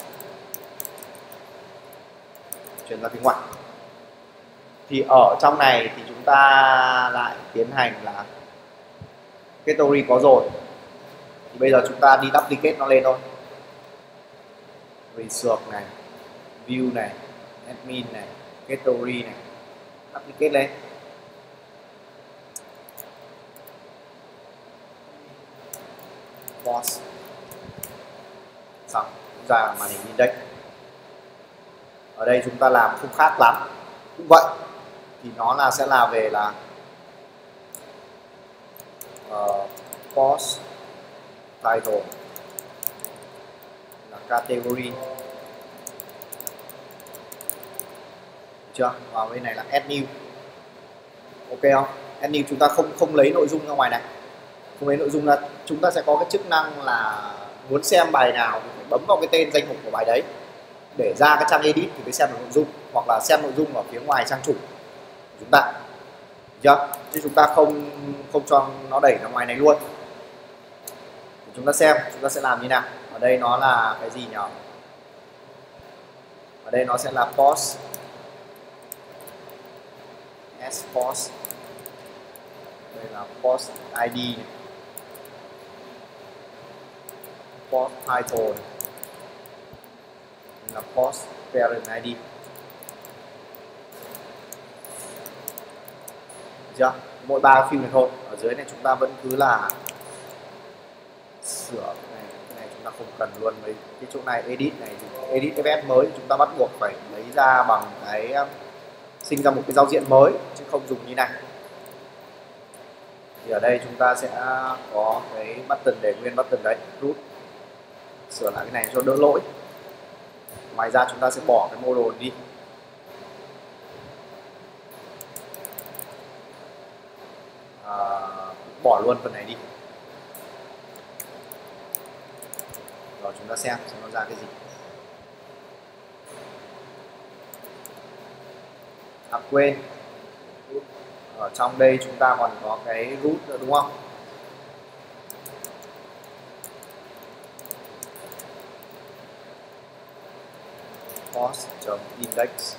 truyền ra phía ngoài. Thì ở trong này thì chúng ta lại tiến hành là category có rồi thì bây giờ chúng ta đi duplicate nó lên thôi. Research này, view này, admin này, category này, duplicate lên. Post xong ra màn hình index. Ở đây chúng ta làm không khác lắm, cũng vậy thì nó là sẽ là về là uh, post title là category, chưa? Và bên này là add new, ok không? Add new chúng ta không không lấy nội dung ra ngoài này, không lấy nội dung ra, chúng ta sẽ có cái chức năng là muốn xem bài nào thì phải bấm vào cái tên danh mục của bài đấy để ra cái trang edit thì mới xem được nội dung, hoặc là xem nội dung ở phía ngoài trang chủ của chúng ta, chưa? Chứ chúng ta không không cho nó đẩy ra ngoài này luôn. Thì chúng ta xem chúng ta sẽ làm như nào. Ở đây nó là cái gì nhỉ? Ở đây nó sẽ là post s post, đây là post i đê này, post title này, là post parent i đê, được chưa? Mỗi ba field này thôi. Ở dưới này chúng ta vẫn cứ là sửa cái này, cái này chúng ta không cần luôn. Mấy cái chỗ này edit này, edit ép ép mới chúng ta bắt buộc phải lấy ra bằng cái sinh ra một cái giao diện mới chứ không dùng như này. Thì ở đây chúng ta sẽ có cái button để nguyên button đấy, root, sửa lại cái này cho đỡ lỗi. Ngoài ra chúng ta sẽ bỏ cái model đi. À, bỏ luôn phần này đi. Rồi chúng ta xem xem nó ra cái gì. À quên, ở trong đây chúng ta còn có cái root nữa đúng không? Post.index,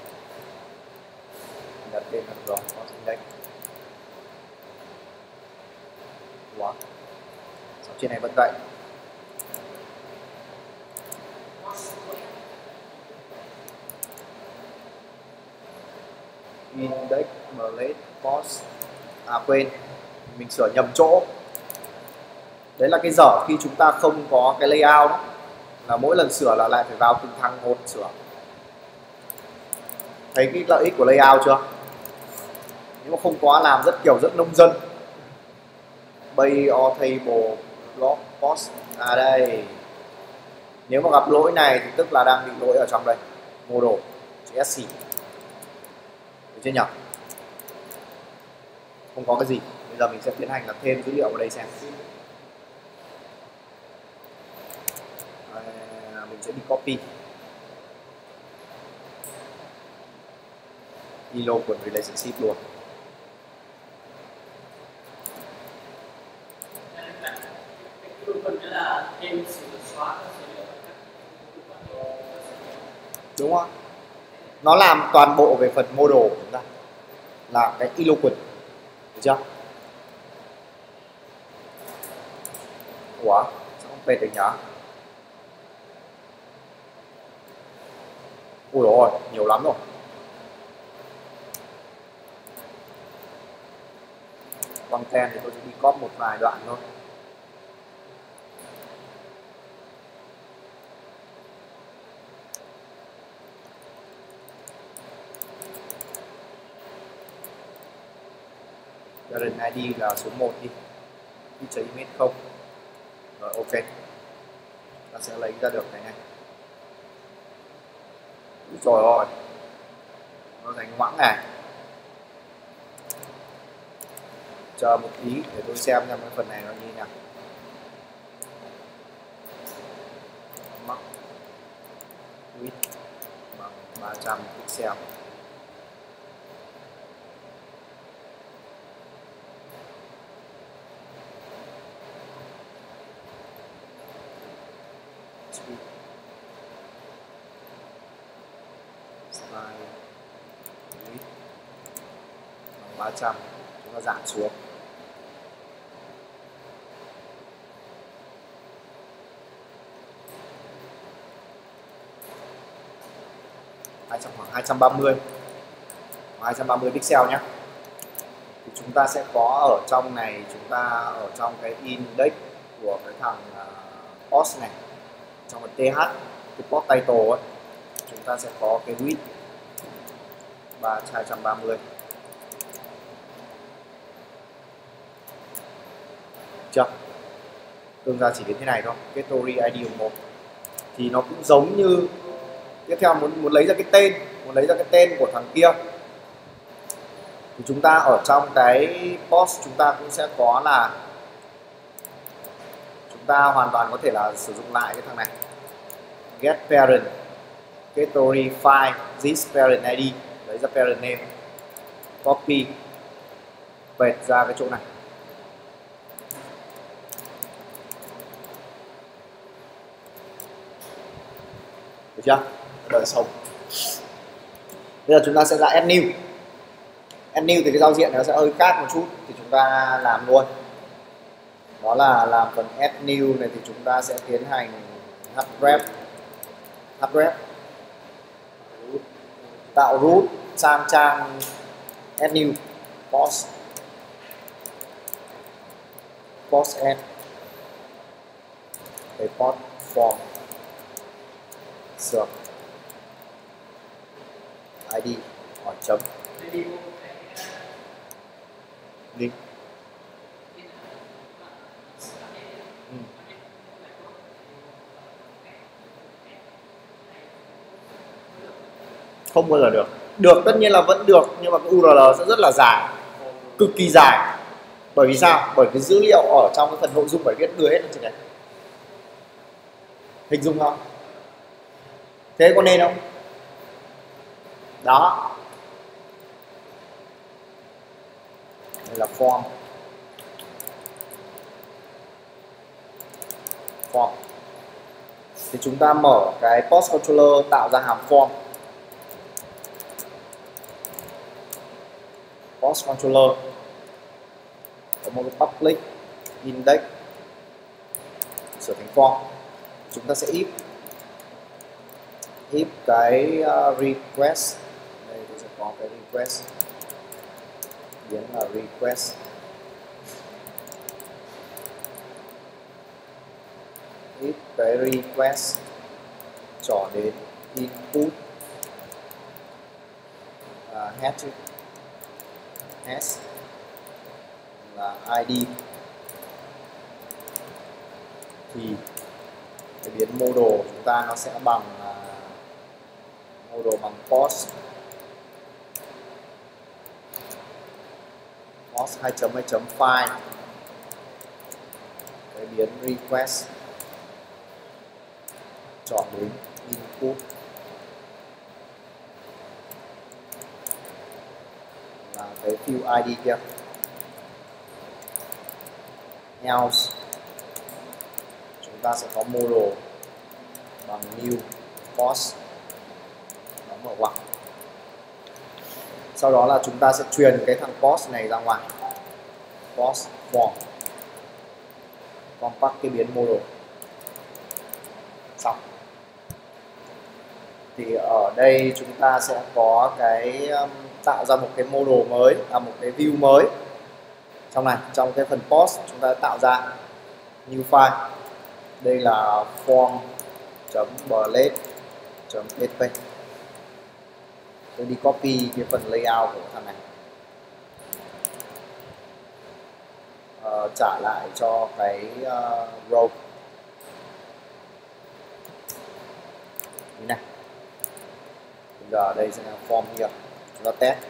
đặt tên là rồi post index. Wow. Sau trên này vẫn vậy. Index blade post, à quên, mình sửa nhầm chỗ. Đấy là cái dở khi chúng ta không có cái layout đó, là mỗi lần sửa là lại phải vào từng thằng một sửa. Thấy cái lợi ích của layout chưa? Nếu mà không có làm rất kiểu rất nông dân. Base or table block post, à đây, nếu mà gặp lỗi này thì tức là đang bị lỗi ở trong đây model chữ sc, được chưa nhỉ? Không có cái gì. Bây giờ mình sẽ tiến hành là thêm dữ liệu vào đây xem. À, mình sẽ đi copy ilo của relationship luôn. Đúng không? Nó làm toàn bộ về phần model của chúng ta là cái eloquent, được chưa? Ủa, sao không về được nhỉ? Ui rồi, nhiều lắm rồi. Content thì tôi sẽ đi copy một vài đoạn thôi. parent i đê là số một đi, feature image không. Rồi ok, ta sẽ lấy ra được cái này. Rồi rồi, nó thành ngoãng này. Chờ một tí để tôi xem xem cái phần này nó như thế nào. Mắc width bằng ba trăm pixel. Style width bằng ba trăm, chúng ta giảm xuống. Khoảng hai trăm ba mươi hai trăm ba mươi pixel nhé. Thì chúng ta sẽ có ở trong này, chúng ta ở trong cái index của cái thằng uh, post này, trong cái th, cái post title ấy, chúng ta sẽ có cái width hai trăm ba mươi. Chưa? Tương ra chỉ đến thế này thôi. Cái story i đê một thì nó cũng giống như tiếp theo muốn muốn lấy ra cái tên, muốn lấy ra cái tên của thằng kia thì chúng ta ở trong cái post chúng ta cũng sẽ có là chúng ta hoàn toàn có thể là sử dụng lại cái thằng này, get parent category file this parent i đê, lấy ra parent name, copy, paste ra cái chỗ này. Được chưa? Đời sống. Bây giờ chúng ta sẽ ra add new. Add new thì cái giao diện nó sẽ hơi khác một chút, thì chúng ta làm luôn. Đó là làm phần add new này thì chúng ta sẽ tiến hành href href tạo root sang trang add new post post add cái post form sửa i đê hỏi chấm link. Ừ. Không bao giờ được. Được tất nhiên là vẫn được, nhưng mà cái u rờ lờ sẽ rất là dài, cực kỳ dài. Bởi vì sao? Bởi cái dữ liệu ở trong cái phần nội dung bài viết đưa hết lên trên này. Hình dung không? Thế có nên không? Đó. Đây là form. Form. Thì chúng ta mở cái post controller tạo ra hàm form. Post controller có một cái public index sửa thành form. Chúng ta sẽ if if cái uh, request, đây tôi sẽ có cái request biến là request if cái request trỏ đến input uh, head s là i đê thì cái biến model chúng ta nó sẽ bằng uh, model bằng post post hai chấm hai chấm file cái biến request chọn đến input là cái field i đê kia, else chúng ta sẽ có model bằng new post, nó mở ngoặc. Sau đó là chúng ta sẽ truyền cái thằng post này ra ngoài, post form compact cái biến model. Xong. Thì ở đây chúng ta sẽ có cái um, tạo ra một cái model mới, à một cái view mới trong này, trong cái phần post chúng ta tạo ra new file. Đây là form.blade.pp. Tôi đi copy cái phần layout của thằng này. uh, trả lại cho cái uh, row như này. Bây giờ đây sẽ là form here, chúng ta test.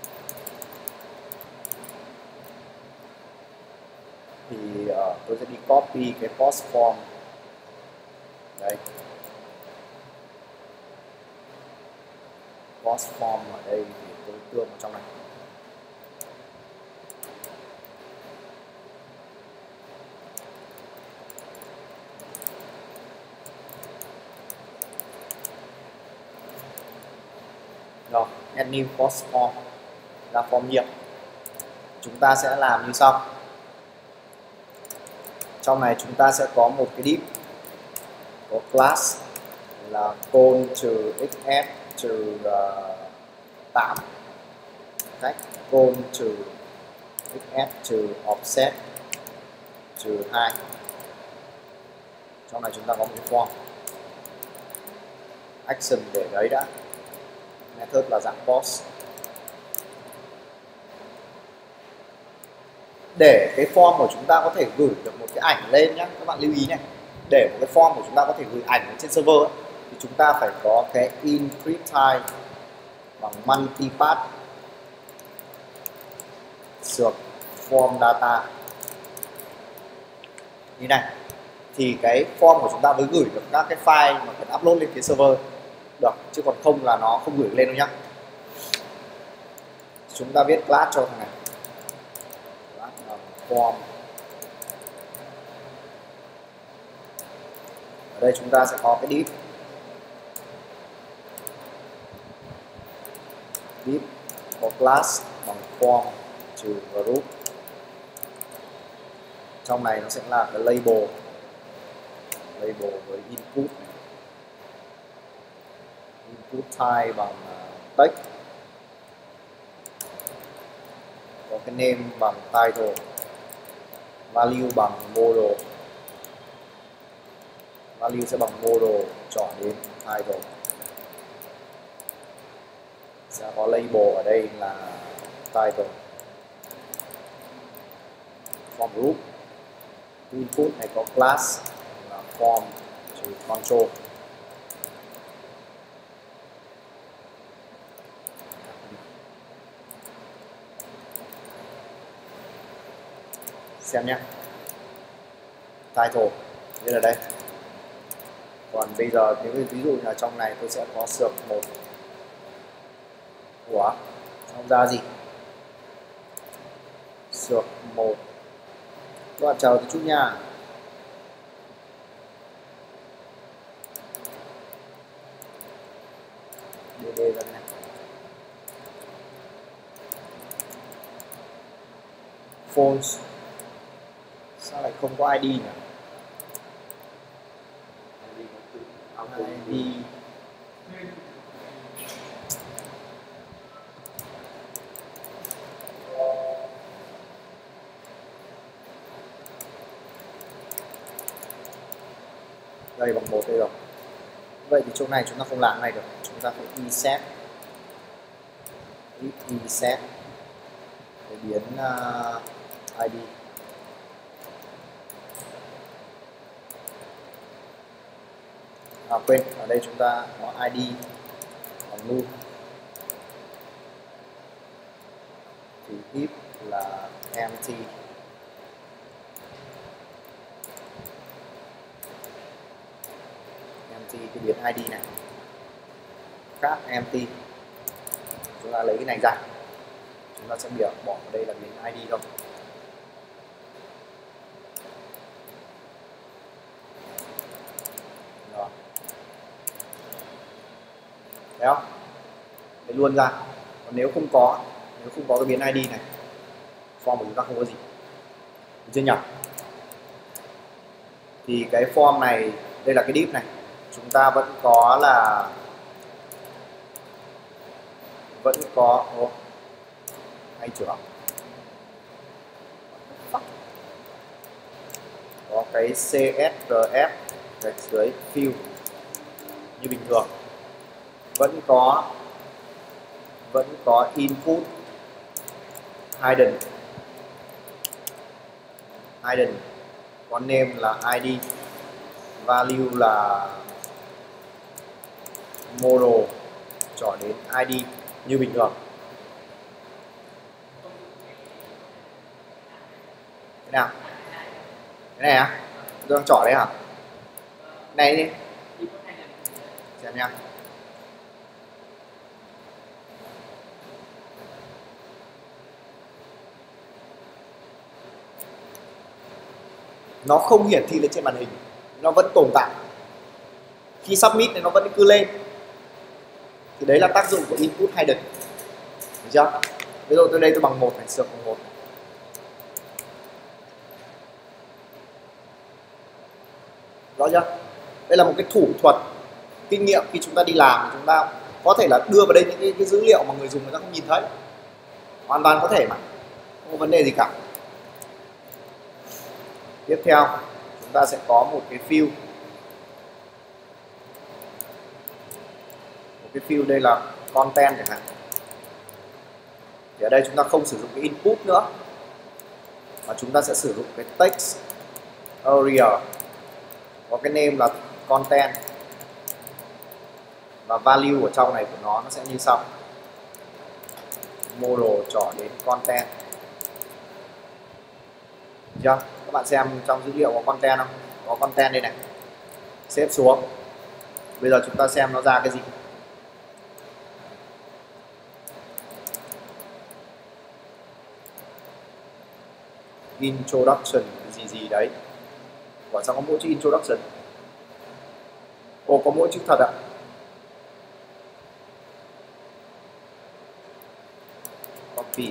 Thì uh, tôi sẽ đi copy cái post form đây, post form ở đây thì tôi tương vào trong này. Rồi, add new post form là form nhiệt. Chúng ta sẽ làm như sau. Trong này chúng ta sẽ có một cái div có class là con trừ xs trừ tám, cách con trừ xs trừ offset trừ hai. Trong này chúng ta có một cái form action để đấy đã, method là dạng post. Để cái form của chúng ta có thể gửi được một cái ảnh lên nhé, các bạn lưu ý này. Để một cái form của chúng ta có thể gửi ảnh lên trên server ấy, thì chúng ta phải có cái encrypt type bằng multipath sược form data như này. Thì cái form của chúng ta mới gửi được các cái file mà cần upload lên cái server được, chứ còn không là nó không gửi lên đâu nhá. Chúng ta viết class cho thằng này, class là form. Ở đây chúng ta sẽ có cái div div có class bằng form trừ group. Trong này nó sẽ là cái label label với input này. Input type bằng uh, text, có cái name bằng title, value bằng model, value sẽ bằng model chọn đến title. Sẽ có label ở đây là title. Form group, input này có class là form trừ control. Xem nhé, title như là đây. Còn bây giờ nếu ví dụ là trong này tôi sẽ có sược một của xong ra gì, sược một. Các bạn chờ một chút nha. dd ra này, false. Sao lại không có i đê nhỉ? i đê đây bằng một đây rồi. Vậy thì chỗ này chúng ta không làm này được, chúng ta phải reset reset để biến uh, i đê. À, quên, ở đây chúng ta có i đê bằng null thì if là empty empty cái biến i đê này khác empty. Chúng ta lấy cái này ra, chúng ta sẽ biểu bỏ vào đây là biến i đê thôi. Rồi. Thấy không? Lấy luôn ra. Còn nếu không có, nếu không có cái biến i đê này, form của chúng ta không có gì. Được chưa nhỉ? Thì cái form này, đây là cái div này, chúng ta vẫn có là vẫn có oh, hay chưa? Có cái xê ét rờ ép gạch dưới fill như bình thường, vẫn có vẫn có input hidden hidden, có name là i đê, value là model, chọn đến i đê như bình thường. Thế nào? Cái này à? Tôi đang chọn đấy hả? Này đi. Xem nha. Nó không hiển thị lên trên màn hình, nó vẫn tồn tại. Khi submit thì nó vẫn cứ lên. Thì đấy là tác dụng của input hidden. Được chưa? Ví dụ tôi đây tôi bằng một này, sược bằng một. Rõ chưa? Đây là một cái thủ thuật kinh nghiệm khi chúng ta đi làm, chúng ta có thể là đưa vào đây những cái, cái dữ liệu mà người dùng người ta không nhìn thấy. Hoàn toàn có thể mà, không có vấn đề gì cả. Tiếp theo chúng ta sẽ có một cái field, một cái field đây là content chẳng hạn. Thì ở đây chúng ta không sử dụng cái input nữa, mà chúng ta sẽ sử dụng cái text area, có cái name là content, và value ở trong này của nó nó sẽ như sau: model chọn đến content. Được chưa? Các bạn xem trong dữ liệu có content không? Có content đây này. Xếp xuống. Bây giờ chúng ta xem nó ra cái gì. Introduction gì gì đấy. Quả sao có mỗi chữ introduction? Ồ, có mỗi chữ thật ạ. Copy.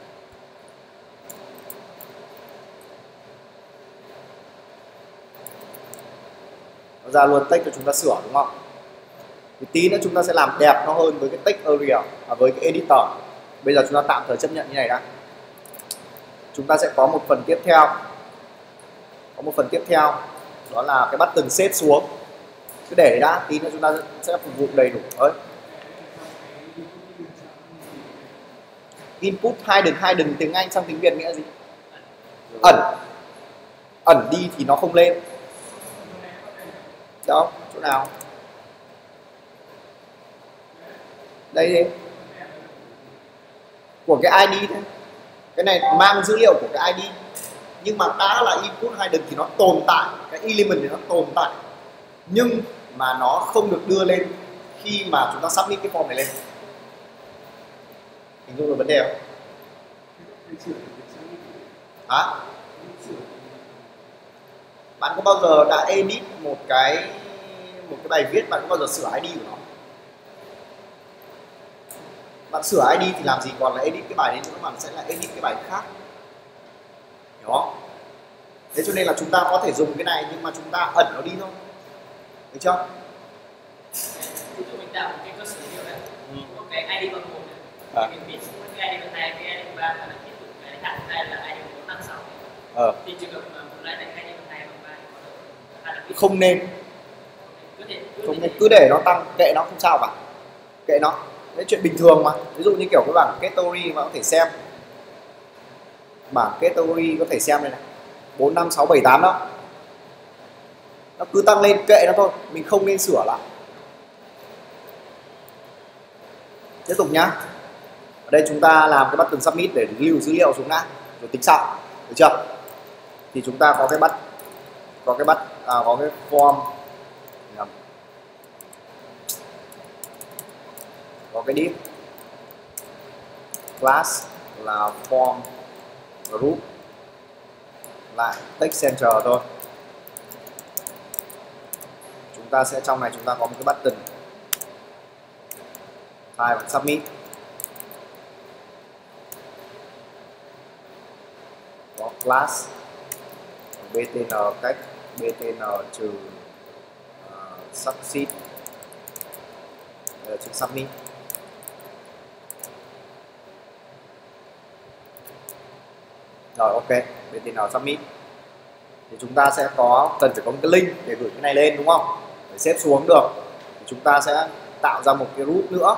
Nó ra luôn text cho chúng ta sửa đúng không? Thì tí nữa chúng ta sẽ làm đẹp nó hơn với cái text area và với cái editor. Bây giờ chúng ta tạm thời chấp nhận như này đã. Chúng ta sẽ có một phần tiếp theo. Có một phần tiếp theo đó là cái button xếp xuống. Cứ để đấy đã, tí nữa chúng ta sẽ phục vụ đầy đủ. Đấy. Input hidden, hidden tiếng Anh sang tiếng Việt nghĩa gì? Ẩn. Ẩn đi thì nó không lên. Đâu? Chỗ nào? Đây đi. Của cái i đê thôi. Cái này mang dữ liệu của cái i đê. Nhưng mà đã là input hidden thì nó tồn tại. Cái element thì nó tồn tại. Nhưng mà nó không được đưa lên khi mà chúng ta submit cái form này lên. Hình dung được vấn đề không? Hả? Bạn có bao giờ đã edit một cái một cái bài viết, bạn có bao giờ sửa i đê của nó? Bạn sửa i đê thì làm gì còn là edit cái bài đấy nữa, bạn sẽ là edit cái bài khác. Hiểu không? Thế cho nên là chúng ta có thể dùng cái này nhưng mà chúng ta ẩn nó đi thôi. Được chưa? Ví dụ mình tạo một cái cơ sở dữ liệu này, ừ. có cái i đê bằng một này, thì mình viết xuống cái i đê bằng hai, cái i đê bằng ba, và tiếp tục cái thẳng đây là i đê bằng bốn, năm, sáu. Ờ. Thì trường hợp mà một lại này i đê bằng hai, bằng ba, không nên. Cứ để, cứ Không để, nên, cứ để nó tăng, kệ nó không sao cả. Kệ nó. Đấy chuyện bình thường mà. Ví dụ như kiểu cái bảng category mà có thể xem. Bảng category có thể xem đây này. bốn, năm, sáu, bảy, tám đó. Nó cứ tăng lên, kệ nó thôi, mình không nên sửa lại. Tiếp tục nhá. Ở đây chúng ta làm cái button submit để lưu dữ liệu xuống đã, rồi tính sau. Được chưa? Thì chúng ta có cái bắt có cái bắt à, có cái form, có cái div class là form group, lại text center thôi. Chúng ta sẽ trong này chúng ta có một cái button file bằng submit, có class btn cách btn trừ uh, succeed, uh, chữ submit. Rồi ok, btn submit. Thì chúng ta sẽ có cần phải có một cái link để gửi cái này lên đúng không? Để xếp xuống được. Thì chúng ta sẽ tạo ra một cái group nữa.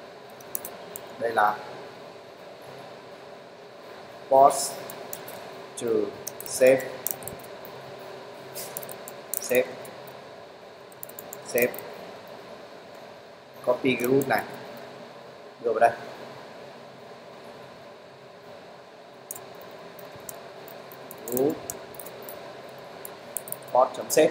Đây là post trừ save save save copy cái root này đưa vào đây, root post.save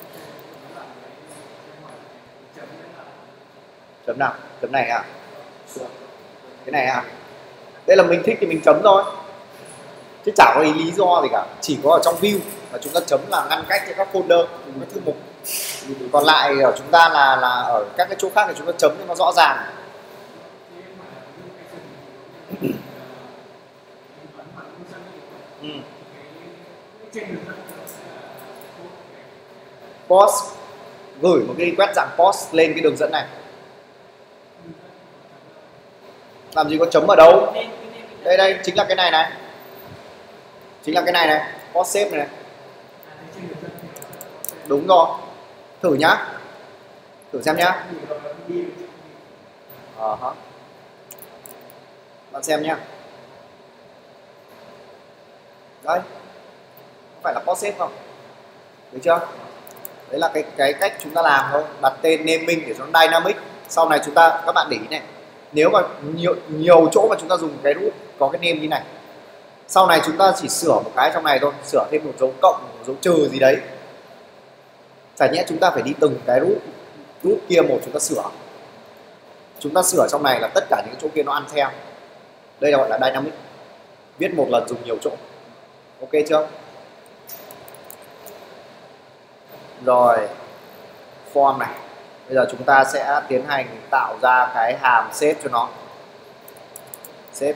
chấm nào, chấm này à, cái này à, đây là mình thích thì mình chấm thôi chứ chả có ý lý do gì cả, chỉ có ở trong view mà chúng ta chấm là ngăn cách cho các folder, các thư mục, còn lại ở chúng ta là là ở các cái chỗ khác thì chúng ta chấm cho nó rõ ràng. Ừ. Post gửi một cái request dạng post lên cái đường dẫn này, làm gì có chấm ở đâu, đây đây chính là cái này này, chính là cái này này, post save này, này. Đúng rồi, thử nhá, thử xem nhá. Ờ hả, bạn xem nhá, đây có phải là post save không, được chưa? Đấy là cái cái cách chúng ta làm thôi, đặt tên naming để cho nó dynamic. Sau này chúng ta, các bạn để ý này, nếu mà nhiều nhiều chỗ mà chúng ta dùng cái root có cái name như này, sau này chúng ta chỉ sửa một cái trong này thôi, sửa thêm một dấu cộng, một dấu trừ gì đấy, chả nhẽ chúng ta phải đi từng cái root root kia một chúng ta sửa. Chúng ta sửa trong này là tất cả những chỗ kia nó ăn theo. Đây là gọi là dynamic, viết một lần dùng nhiều chỗ. Ok chưa? Rồi form này, bây giờ chúng ta sẽ tiến hành tạo ra cái hàm save cho nó. Save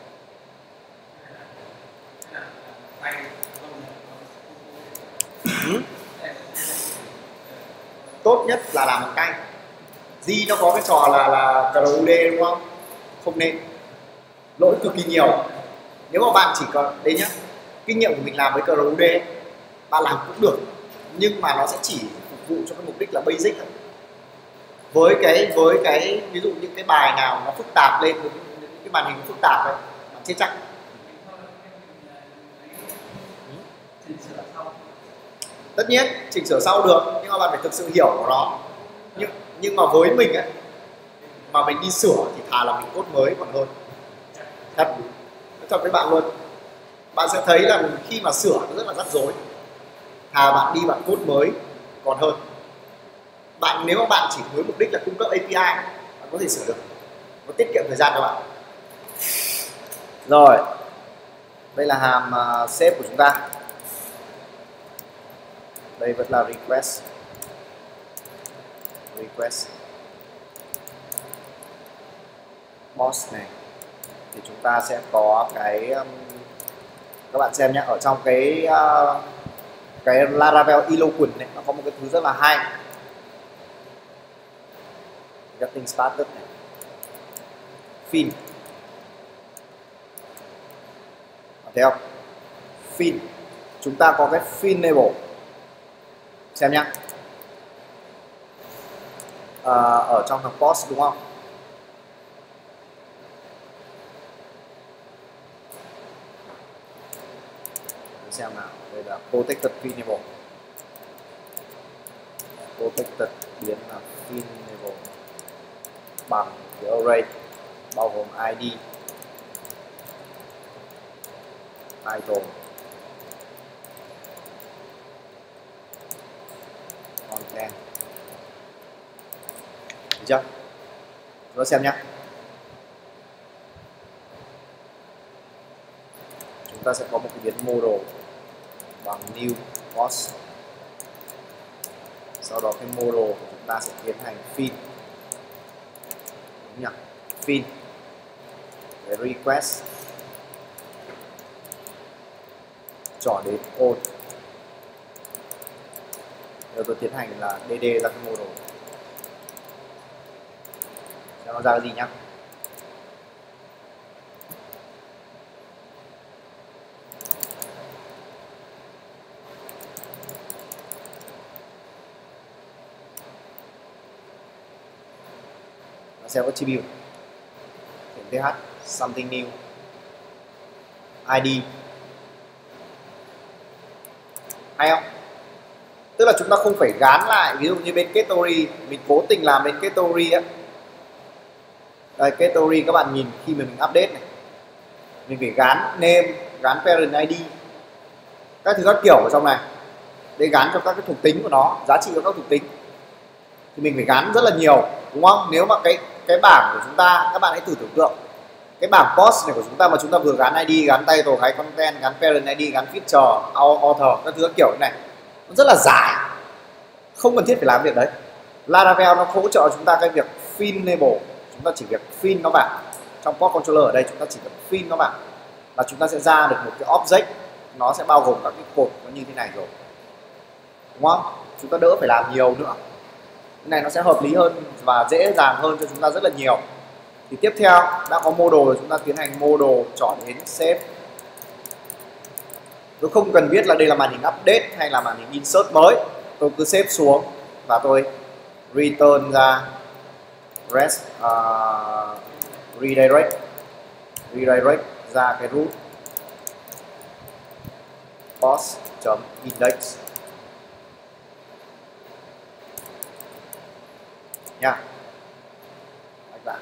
ừ. Tốt nhất là làm một canh. Di nó có cái trò là là cờ rờ u đê đúng không? Không nên, lỗi cực kỳ nhiều. Nếu mà bạn chỉ có đây nhá, kinh nghiệm của mình làm với cờ rờ u đê, bạn làm cũng được, nhưng mà nó sẽ chỉ phục vụ cho cái mục đích là basic thôi. Với cái với cái ví dụ những cái bài nào nó phức tạp lên, những, những cái màn hình phức tạp ấy, bạn chết chắc. Tất nhiên chỉnh sửa sau được, nhưng mà bạn phải thực sự hiểu của nó. Nhưng nhưng mà với mình ấy, mà mình đi sửa thì thà là mình cốt mới còn hơn. Thật, thật với bạn luôn. Bạn sẽ thấy là khi mà sửa nó rất là rắc rối. Thà bạn đi bạn cốt mới còn hơn. Bạn nếu mà bạn chỉ với mục đích là cung cấp a pê i, bạn có thể sửa được, nó tiết kiệm thời gian cho bạn. Rồi, đây là hàm uh, save của chúng ta. Đây vẫn là request, request post này, thì chúng ta sẽ có cái um, các bạn xem nhé, ở trong cái uh, cái Laravel Eloquent này nó có một cái thứ rất là hay, getting started này, fin, thấy không? Fin, chúng ta có cái finable, xem nhá, à, ở trong thằng post đúng không? Để xem nào, đây là protected finable, protected biến là finable bằng cái array bao gồm i đê, title, content. Được chưa? Chúng ta xem nhé. Chúng ta sẽ có một cái biến model bằng new post. Sau đó cái model của chúng ta sẽ tiến hành fin. Đúng nhỉ? Fin. Cái request chọn đến all. Giờ tôi tiến hành là dd ra cái model. Xem nó ra cái gì nhá. Nó sẽ có attribute th something new, i đê, Hay không? Tức là chúng ta không phải gán lại, ví dụ như bên Ketori mình cố tình làm bên Ketori á. Đây, Ketori các bạn nhìn khi mà mình update này, mình phải gán name, gán parent i đê, các thứ các kiểu ở trong này để gán cho các cái thuộc tính của nó, giá trị của các thuộc tính thì mình phải gán rất là nhiều, đúng không? Nếu mà cái cái bảng của chúng ta, các bạn hãy thử tưởng tượng cái bảng post này của chúng ta mà chúng ta vừa gán i đê, gán title, gán content, gán parent i đê, gán feature, author, các thứ các kiểu như này, nó rất là dài, không cần thiết phải làm việc đấy. Laravel nó hỗ trợ chúng ta cái việc fill label, chúng ta chỉ việc fill nó vào trong post controller. Ở đây chúng ta chỉ việc fill nó vào là chúng ta sẽ ra được một cái object, nó sẽ bao gồm các cái cột nó như thế này rồi, đúng không? Chúng ta đỡ phải làm nhiều nữa, cái này nó sẽ hợp lý hơn và dễ dàng hơn cho chúng ta rất là nhiều. Thì tiếp theo đã có model rồi, chúng ta tiến hành model, chọn đến save. Tôi không cần biết là đây là màn hình update hay là màn hình insert mới, tôi cứ save xuống và tôi return ra rest uh, redirect redirect ra cái root post.index nha. Các bạn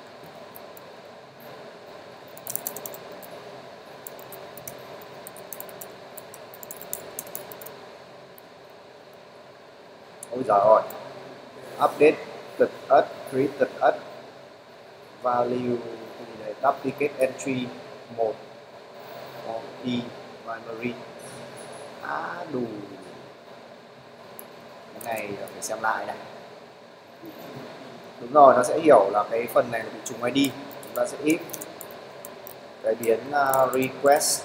ôi giời ơi, update tật us, create tật us, value duplicate entry một copy primary. À đủ, cái này phải xem lại này. Đúng rồi, nó sẽ hiểu là cái phần này là bị trùng i đê. Chúng ta sẽ if cái biến uh, request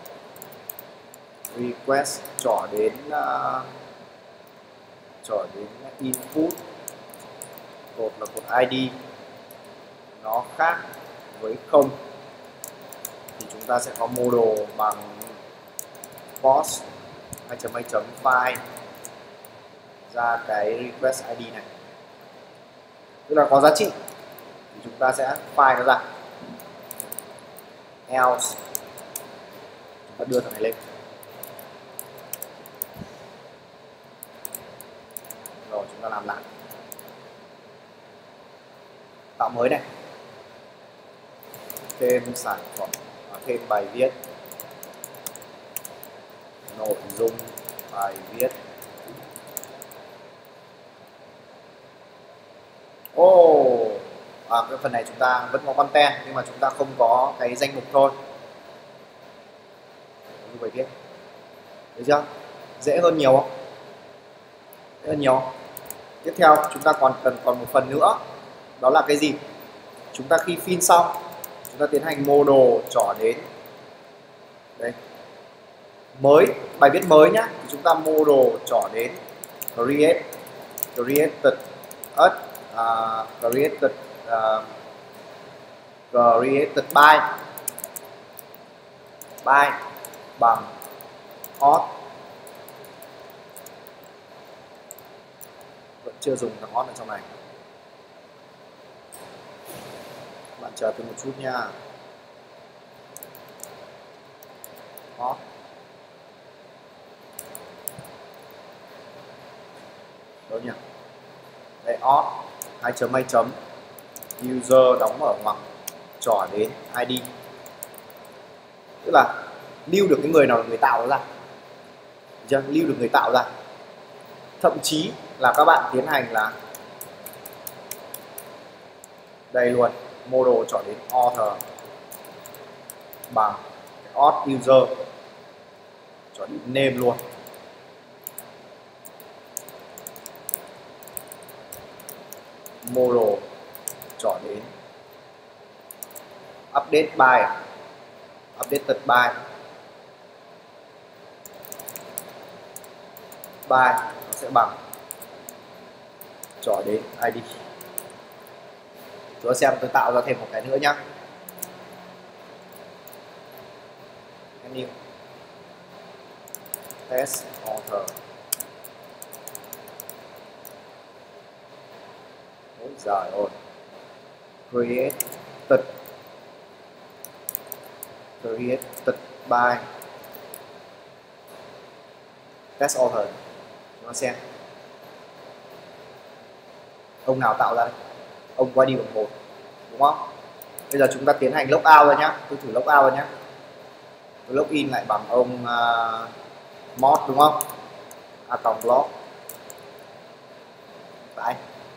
request trỏ đến uh, trỏ đến input, cột là cột i đê nó khác với không thì chúng ta sẽ có model bằng post hai chấm hai chấm file ra cái request i đê này, tức là có giá trị thì chúng ta sẽ file nó ra, else chúng ta đưa thằng này lên. Rồi chúng ta làm lại, tạo mới này, thêm sản phẩm, thêm bài viết, nội dung bài viết. Ồ, à, cái phần này chúng ta vẫn có content nhưng mà chúng ta không có cái danh mục thôi. Như bài viết, được chưa? Dễ hơn nhiều không? Dễ hơn nhiều. Tiếp theo chúng ta còn cần còn một phần nữa, đó là cái gì? Chúng ta khi fill xong, chúng ta tiến hành model trỏ đến đây mới, bài viết mới nhá, thì chúng ta model trỏ đến create created us uh, created uh, created by by bằng auth. Vẫn chưa dùng thằng auth ở trong này, bạn chờ tôi một chút nha. Auth đâu nhỉ? Đây, auth hai chấm hai chấm user đóng ở ngoặc trỏ đến i đê, tức là lưu được cái người nào là người tạo nó ra, chưa? Lưu được người tạo ra. Thậm chí là các bạn tiến hành là đây luôn, model chọn đến author bằng auth user, chọn đến name luôn, model chọn đến update by updated by by nó sẽ bằng chọn đến i đê. Chúng ta xem tôi tạo ra thêm một cái nữa nhá. New test author. Ôi giời ơi, created created by test author chúng ta xem ông nào tạo ra đây? Ông qua đi bằng một, đúng không? Bây giờ chúng ta tiến hành logout rồi nhá, tôi thử logout rồi nhá. Tôi login lại bằng ông uh, mod, đúng không? A cộng blog tại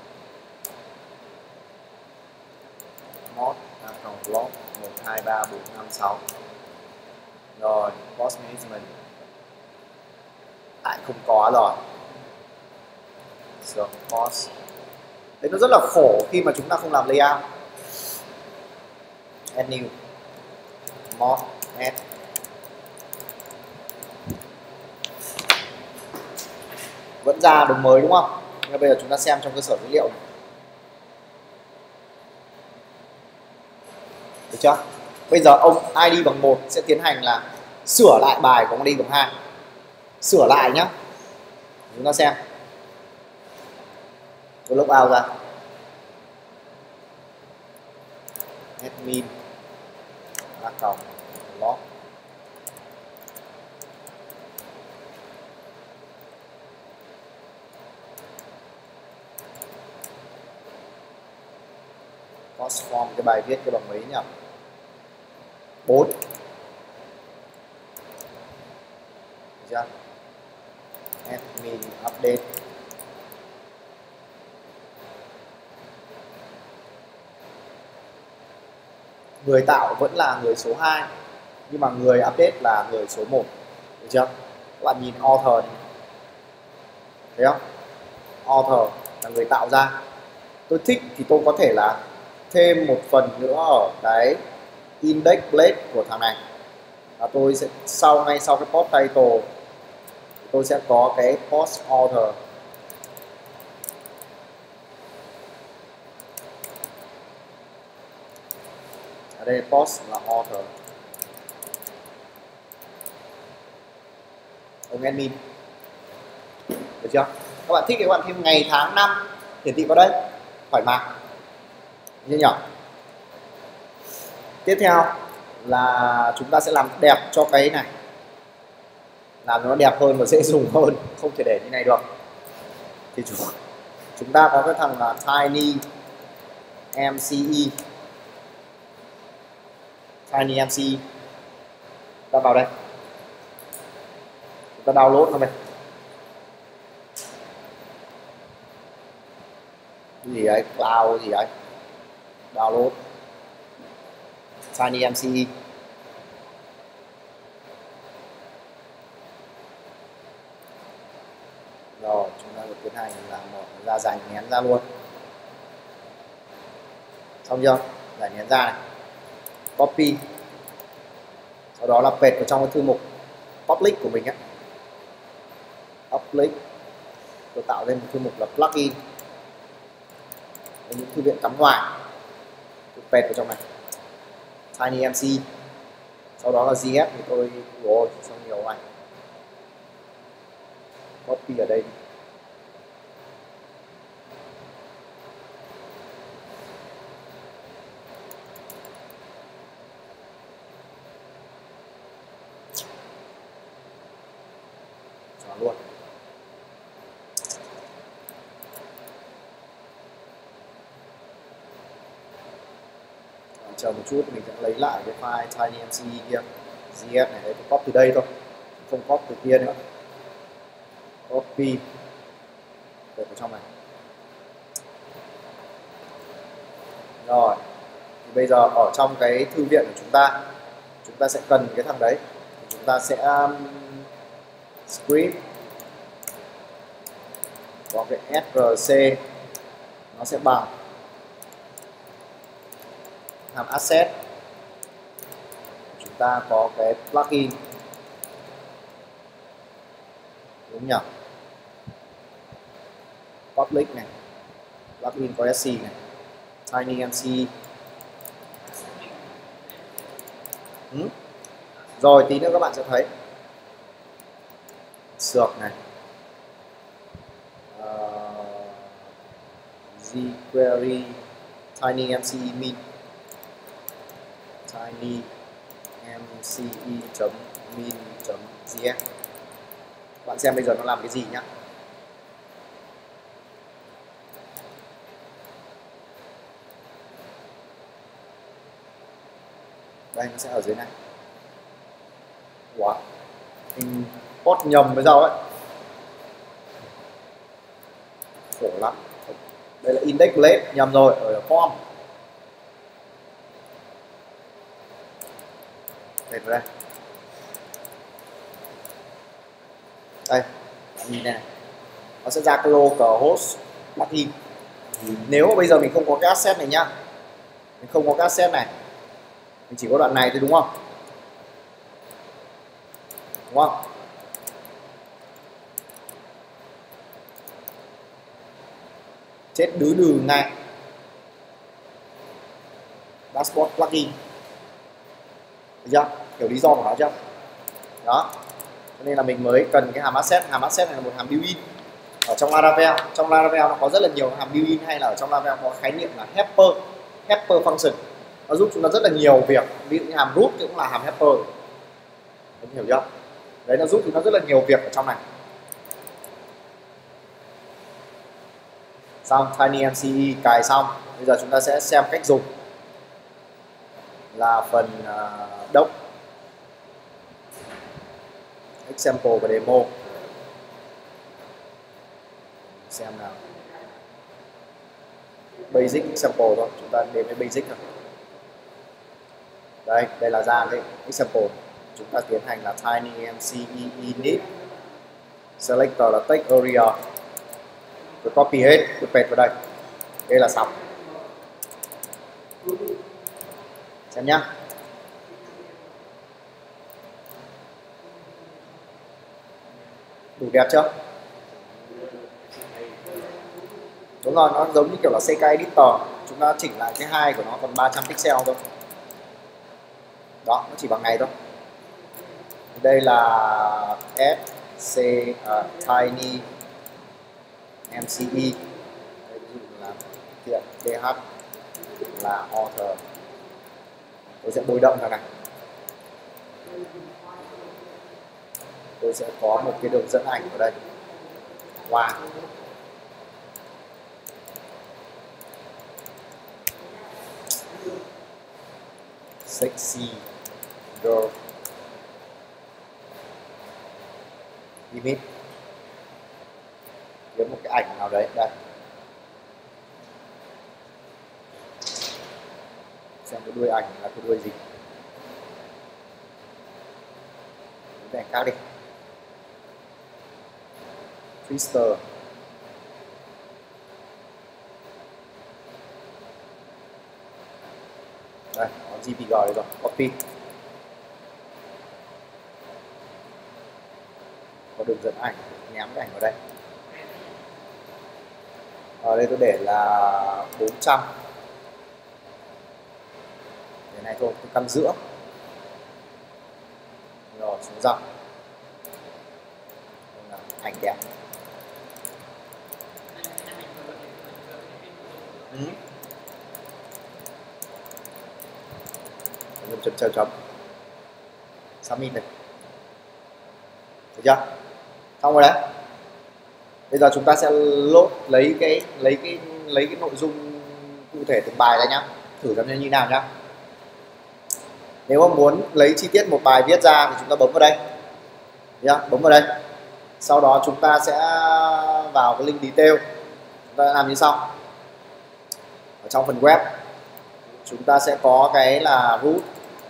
mod a cộng blog một hai ba bốn năm sáu. Rồi post management lại không có rồi. So, post đấy, nó rất là khổ khi mà chúng ta không làm layout. Add new mod add vẫn ra đồng mới, đúng không? Nhưng bây giờ chúng ta xem trong cơ sở dữ liệu này. Được chưa? Bây giờ ông i đê bằng một sẽ tiến hành là sửa lại bài của ông i đê bằng hai. Sửa lại nhá. Chúng ta xem. Tôi logout ra. Admin a cộng log post form, cái bài viết cái bằng mấy nhỉ? bốn. Chưa? Admin update. Người tạo vẫn là người số hai, nhưng mà người update là người số một. Được chưa? Các bạn nhìn author này. Thấy không? Author là người tạo ra. Tôi thích thì tôi có thể là thêm một phần nữa ở cái index plate của thằng này, và tôi sẽ sau ngay sau cái post title tôi sẽ có cái post author. Ở đây post là author, ông admin. Được chưa? Các bạn thích thì các bạn thêm ngày tháng năm hiển thị vào đây, thoải mái như nhỉ. Tiếp theo là chúng ta sẽ làm đẹp cho cái này, làm nó đẹp hơn và dễ dùng hơn, không thể để như này được. Thì chúng, chúng ta có cái thằng là tiny mce, tiny mce, ta vào đây, chúng ta download nó về. Cái gì đấy, cloud gì đấy, download tiny mce. Rồi chúng ta tiến hành là mở ra giải nén ra luôn, xong chưa? Giải nén ra này, copy, sau đó là paste vào trong cái thư mục public của mình ấy. Public, tôi tạo lên một thư mục là plugin, những thư viện cắm ngoài, tôi paste vào trong này tiny mc, sau đó là gf thì tôi rồi xong nhiều này, copy ở đây đi. Cho luôn. Chờ một chút mình sẽ lấy lại cái file tinymce kia, gf này, đấy, tôi copy từ đây thôi, không copy từ kia nữa. Copy để vào trong này. Rồi thì bây giờ ở trong cái thư viện của chúng ta, chúng ta sẽ cần cái thằng đấy, chúng ta sẽ um, script có cái src, nó sẽ bằng hàm asset, chúng ta có cái plugin, đúng nhỉ? Public này, plugin có sc này, tinymc. Ừ. Rồi tí nữa các bạn sẽ thấy sược này, uh, jQuery tinymce min, tinymce.min.gf. Bạn xem bây giờ nó làm cái gì nhá. Đây nó sẽ ở dưới này. Wow, mình post nhầm với sao ấy, khổ lắm. Đây là index plate, nhầm rồi, ở form. Đây vào đây. Đây, bạn nhìn này, nó sẽ ra cái local host plugin. Nếu mà bây giờ mình không có cái asset này nhá, mình không có cái asset này, mình chỉ có đoạn này thôi đúng không? Đúng không? Chết đứ đừ ngay. Dashboard plugin. Được chưa? Hiểu lý do của nó chưa? Đó. Cho nên là mình mới cần cái hàm asset. Hàm asset này là một hàm built-in ở trong Laravel. Trong Laravel nó có rất là nhiều hàm built-in, hay là ở trong Laravel có khái niệm là helper, helper function. Nó giúp chúng ta rất là nhiều việc. Ví dụ như hàm root cũng là hàm helper. Mình hiểu chưa? Đấy, nó giúp chúng ta rất là nhiều việc ở trong này. Xong TinyMCE cài xong, bây giờ chúng ta sẽ xem cách dùng. Là phần uh, doc, example và demo. Xem nào. Basic example thôi, chúng ta đến với basic thôi. Đây, đây là ra cái example. Chúng ta tiến hành là TinyMCE init, selector là text area, rồi copy hết, rồi paste vào đây. Đây là xong. Xem nhá. Đủ đẹp chưa? Đúng rồi, nó giống như kiểu là xê ca editor. Chúng ta chỉnh lại cái hai của nó còn ba trăm pixel thôi. Đó, nó chỉ bằng này thôi. Đây là sc uh, tiny mce. Đây, ví dụ là hiện th là author. Tôi sẽ bôi đậm ra này. Tôi sẽ có một cái đường dẫn ảnh ở đây. Wow. Sexy girl. Image. Kiếm một cái ảnh nào đấy. Đây. Xem cái đuôi ảnh là cái đuôi gì. Cái ảnh khác đi. Twister. Đây, có giê pê giê đây rồi, copy. Có đường dẫn ảnh, ném cái ảnh vào đây. Ở đây tôi để là bốn trăm. Cái này thôi, tôi căn giữa. Rồi, xuống dòng. Ảnh đẹp. Ừ. Chấm chấm chấm chấm. Submit này. Được chưa? Xong rồi đấy. Bây giờ chúng ta sẽ load lấy cái lấy cái lấy cái nội dung cụ thể từng bài ra nhá. Thử xem như nào nhá. Nếu mà muốn lấy chi tiết một bài viết ra thì chúng ta bấm vào đây. Nhá, bấm vào đây. Sau đó chúng ta sẽ vào cái link detail. Chúng ta làm như sau. Ở trong phần web chúng ta sẽ có cái là root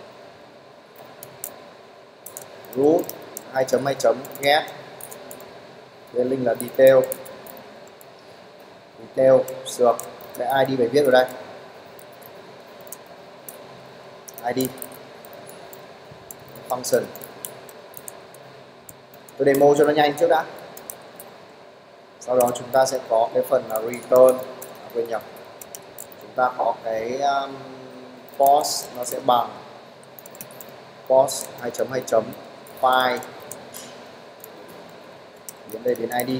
root hai chấm hai chấm get. Cái link là detail. Detail sược cái i đê bài viết ở đây. i đê function. Tôi demo cho nó nhanh trước đã. Sau đó chúng ta sẽ có cái phần là return. À, quên nhầm. Chúng ta có cái um, post, nó sẽ bằng post hai chấm hai chấm file. Đến đây đến i đê.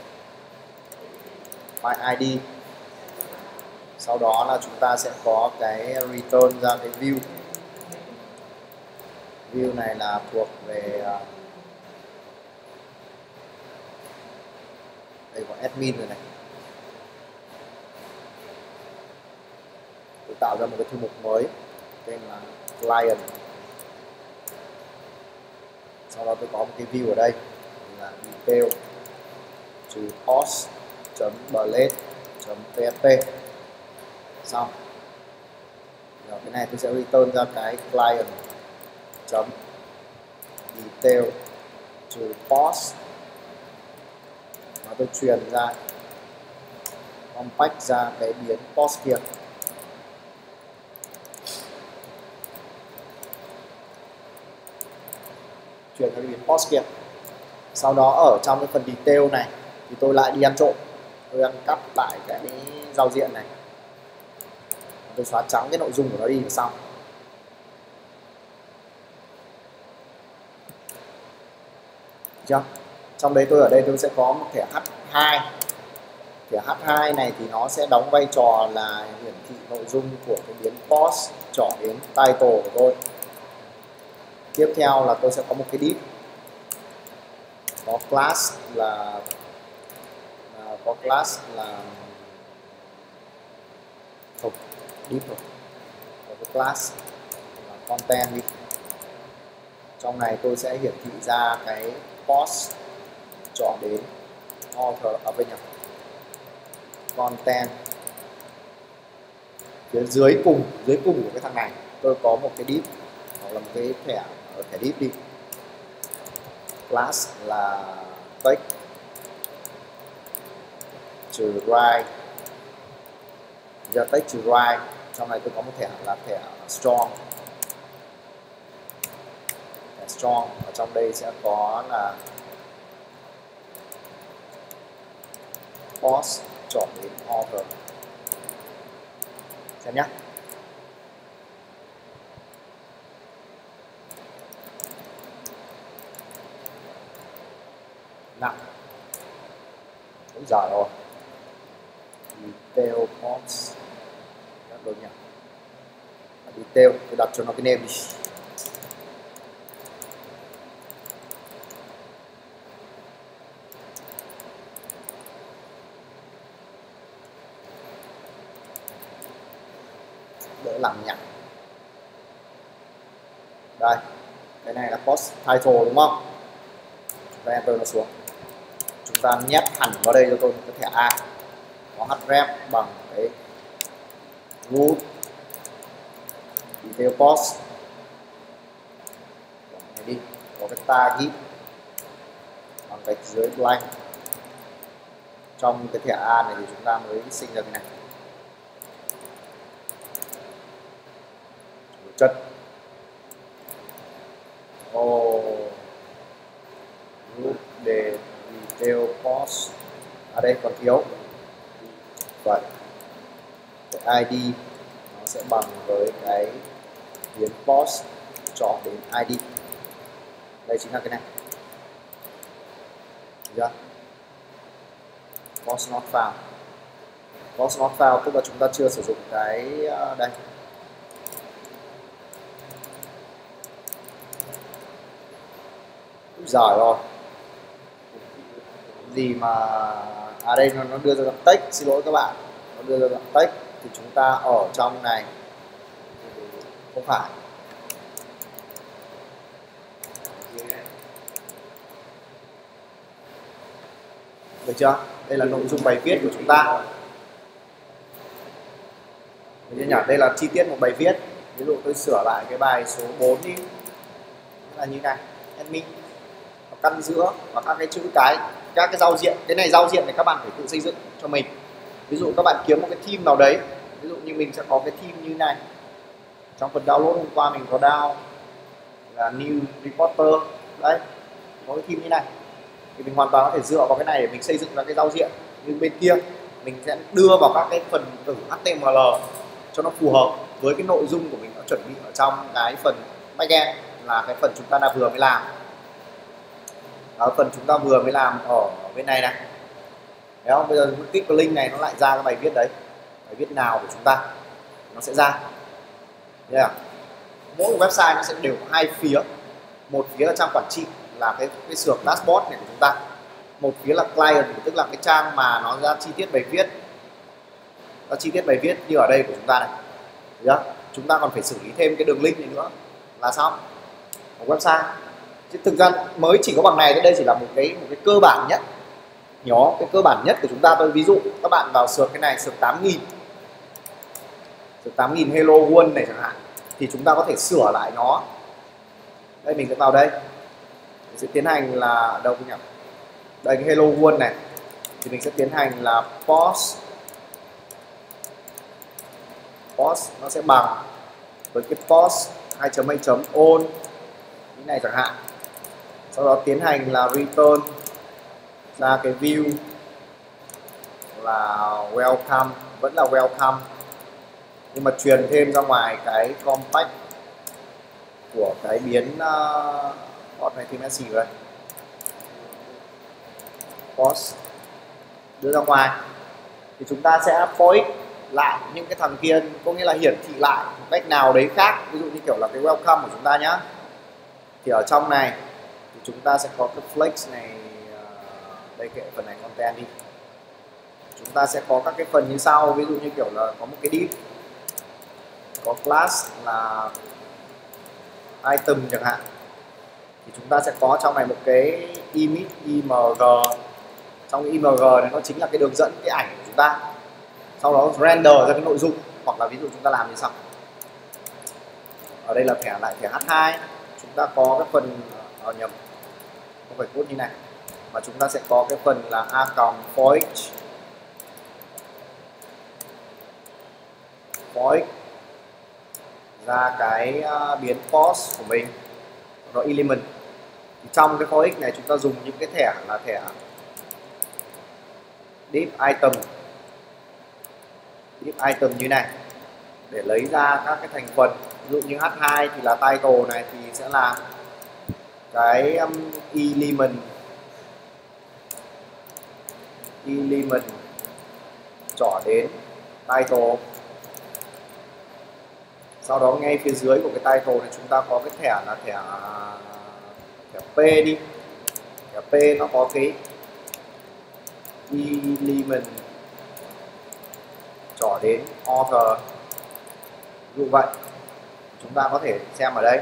File i đê. Sau đó là chúng ta sẽ có cái return ra cái view. View này là thuộc về uh, admin rồi này. Tôi tạo ra một cái thư mục mới tên là client. Sau đó tôi có một cái view ở đây là detail trừ post chấm blade chấm psp. Xong rồi cái này tôi sẽ return ra cái client chấm detail trừ post, và tôi truyền ra compact ra cái biến post kia. Chuyển cái biến post kia. Sau đó ở trong cái phần detail này thì tôi lại đi ăn trộm, tôi ăn cắp lại cái giao diện này, tôi xóa trắng cái nội dung của nó đi là xong. Chưa? Trong đấy tôi ở đây tôi sẽ có một thẻ H hai. Thẻ H hai này thì nó sẽ đóng vai trò là hiển thị nội dung của cái biến post cho đến title của tôi. Tiếp theo là tôi sẽ có một cái div, có class là à, có class là không div rồi, có cái class là content đi. Trong này tôi sẽ hiển thị ra cái post cho đến author ở bên nhau content. Phía dưới cùng dưới cùng của cái thằng này tôi có một cái div hoặc là một cái thẻ ở thẻ div đi, class là text trừ write, giờ text trừ write. Trong này tôi có một thẻ là thẻ strong, thẻ strong ở trong đây sẽ có là post chọn đến author. Xem nhé. Nào, cũng giỏi rồi. Detail post rất đúng nhỉ. Detail tôi đặt cho nó cái name đi. Đỡ lằng nhằng. Đây, cái này là post title đúng không? Và enter nó xuống. Chúng ta nhét hẳn vào đây cho tôi một cái thẻ A, có href bằng cái root detail post này đi, có cái tag git bằng cái dưới blank. Trong cái thẻ A này thì chúng ta mới sinh ra cái này chất. Oh, root để detail post ở đây còn thiếu, vậy cái i đê nó sẽ bằng với cái biến post cho đến i đê. Đây chính là cái này. Được chưa? Post not found. Post not found tức là chúng ta chưa sử dụng cái uh, đây. Giỏi rồi. Gì mà à đây nó, nó đưa ra dạng text, xin lỗi các bạn, nó đưa ra dạng text thì chúng ta ở trong này không phải. Được chưa? Đây là nội dung bài viết của chúng ta. Được nhỉ? Đây là chi tiết một bài viết. Ví dụ tôi sửa lại cái bài số bốn đi, là như này, admin, căn giữa và các cái chữ cái, các cái giao diện. Cái này giao diện này các bạn phải tự xây dựng cho mình. Ví dụ các bạn kiếm một cái theme nào đấy, ví dụ như mình sẽ có cái theme như này. Trong phần download hôm qua mình có down là new reporter, đấy, có cái theme như này thì mình hoàn toàn có thể dựa vào cái này để mình xây dựng ra cái giao diện. Như bên kia mình sẽ đưa vào các cái phần tử hát tê em lờ cho nó phù hợp với cái nội dung của mình đã chuẩn bị ở trong cái phần backend, là cái phần chúng ta đã vừa mới làm. Đó, phần chúng ta vừa mới làm ở bên này này. Đấy không? Bây giờ mình click cái link này nó lại ra cái bài viết đấy. Bài viết nào của chúng ta nó sẽ ra. Yeah. Mỗi website nó sẽ đều có hai phía. Một phía là trang quản trị, là cái cái xưởng dashboard này của chúng ta. một phía là client, tức là cái trang mà nó ra chi tiết bài viết, ra chi tiết bài viết như ở đây của chúng ta này. Được. Chúng ta còn phải xử lý thêm cái đường link này nữa là xong một website. Chứ thực ra mới chỉ có bằng này, đây chỉ là một cái một cái cơ bản nhất, nhỏ cái cơ bản nhất của chúng ta thôi. Ví dụ các bạn vào search cái này, search tám nghìn, search tám nghìn Hello World này chẳng hạn, thì chúng ta có thể sửa lại nó. Đây mình sẽ vào đây, mình sẽ tiến hành là đâu nhỉ? Đây cái Hello World này thì mình sẽ tiến hành là post, post nó sẽ bằng với cái post hai chấm hai chấm on như này chẳng hạn. Sau đó tiến hành là return ra cái view là welcome, vẫn là welcome, nhưng mà truyền thêm ra ngoài cái compact của cái biến uh, post này thì message đây, post đưa ra ngoài thì chúng ta sẽ point lại những cái thằng kia, có nghĩa là hiển thị lại một cách nào đấy khác. Ví dụ như kiểu là cái welcome của chúng ta nhá, thì ở trong này thì chúng ta sẽ có cái flex này, đây kệ phần này content đi, chúng ta sẽ có các cái phần như sau. Ví dụ như kiểu là có một cái div, có class là item chẳng hạn, thì chúng ta sẽ có trong này một cái image img. Trong cái img này nó chính là cái đường dẫn cái ảnh của chúng ta, sau đó render ra cái nội dung. Hoặc là ví dụ chúng ta làm như sau, ở đây là thẻ lại thẻ h hai, chúng ta có cái phần ở nhầm không phải code như này, mà chúng ta sẽ có cái phần là account void void ra cái biến post của mình, rồi element. Thì trong cái void này chúng ta dùng những cái thẻ là thẻ div item, div item như này để lấy ra các cái thành phần. Ví dụ như h hai thì là title này thì sẽ là cái um, element element trỏ đến title. Sau đó ngay phía dưới của cái title này chúng ta có cái thẻ là thẻ thẻ P đi, thẻ P nó có cái element trỏ đến author. Như vậy chúng ta có thể xem ở đây,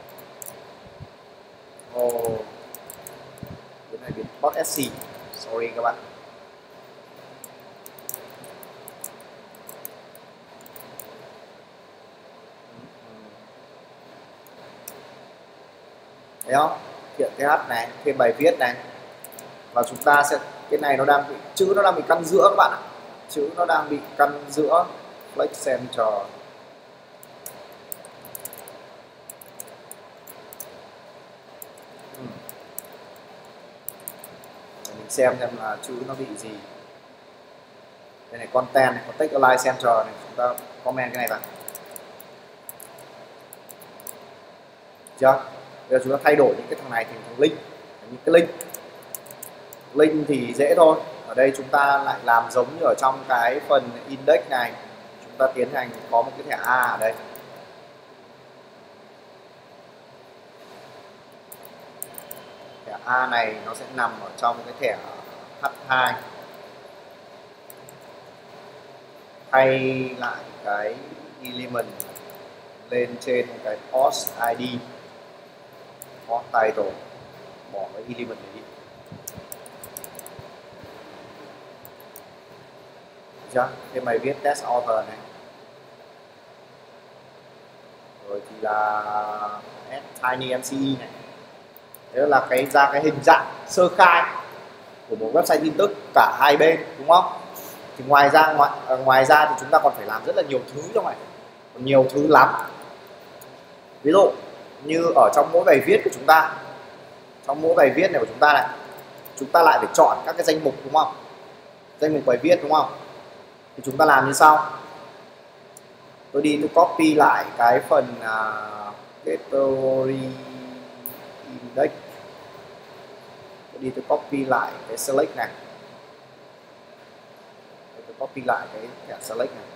oh, cái này biến post sc, sorry các bạn. Thấy không? Hiện th này, thêm bài viết này, và chúng ta sẽ, cái này nó đang bị, chữ nó đang bị căn giữa các bạn ạ, chữ nó đang bị căn giữa, flex center. Để mình xem xem là chữ nó bị gì. Đây này, content này, context align center này, chúng ta comment cái này vào. Chưa? Bây giờ chúng ta thay đổi những cái thằng này thành thằng link, những cái link. Link thì dễ thôi. Ở đây chúng ta lại làm giống như ở trong cái phần index này, chúng ta tiến hành có một cái thẻ A ở đây. Thẻ A này nó sẽ nằm ở trong cái thẻ h hai. Thay lại cái element lên trên cái post i đê, post title, bỏ cái element này đi. Chưa? Thêm bài viết test author này, rồi thì là tinymce này. Đấy là cái ra cái hình dạng sơ khai của một website tin tức cả hai bên, đúng không? Thì ngoài ra ngoài, ngoài ra thì chúng ta còn phải làm rất là nhiều thứ trong này, còn nhiều thứ lắm. Ví dụ như ở trong mỗi bài viết của chúng ta, trong mỗi bài viết này của chúng ta này, chúng ta lại phải chọn các cái danh mục, đúng không? Danh mục bài viết, đúng không? Thì chúng ta làm như sau. Tôi đi tôi copy lại cái phần uh, category index, tôi đi tôi copy lại cái select này, tôi copy lại cái thẻ select này,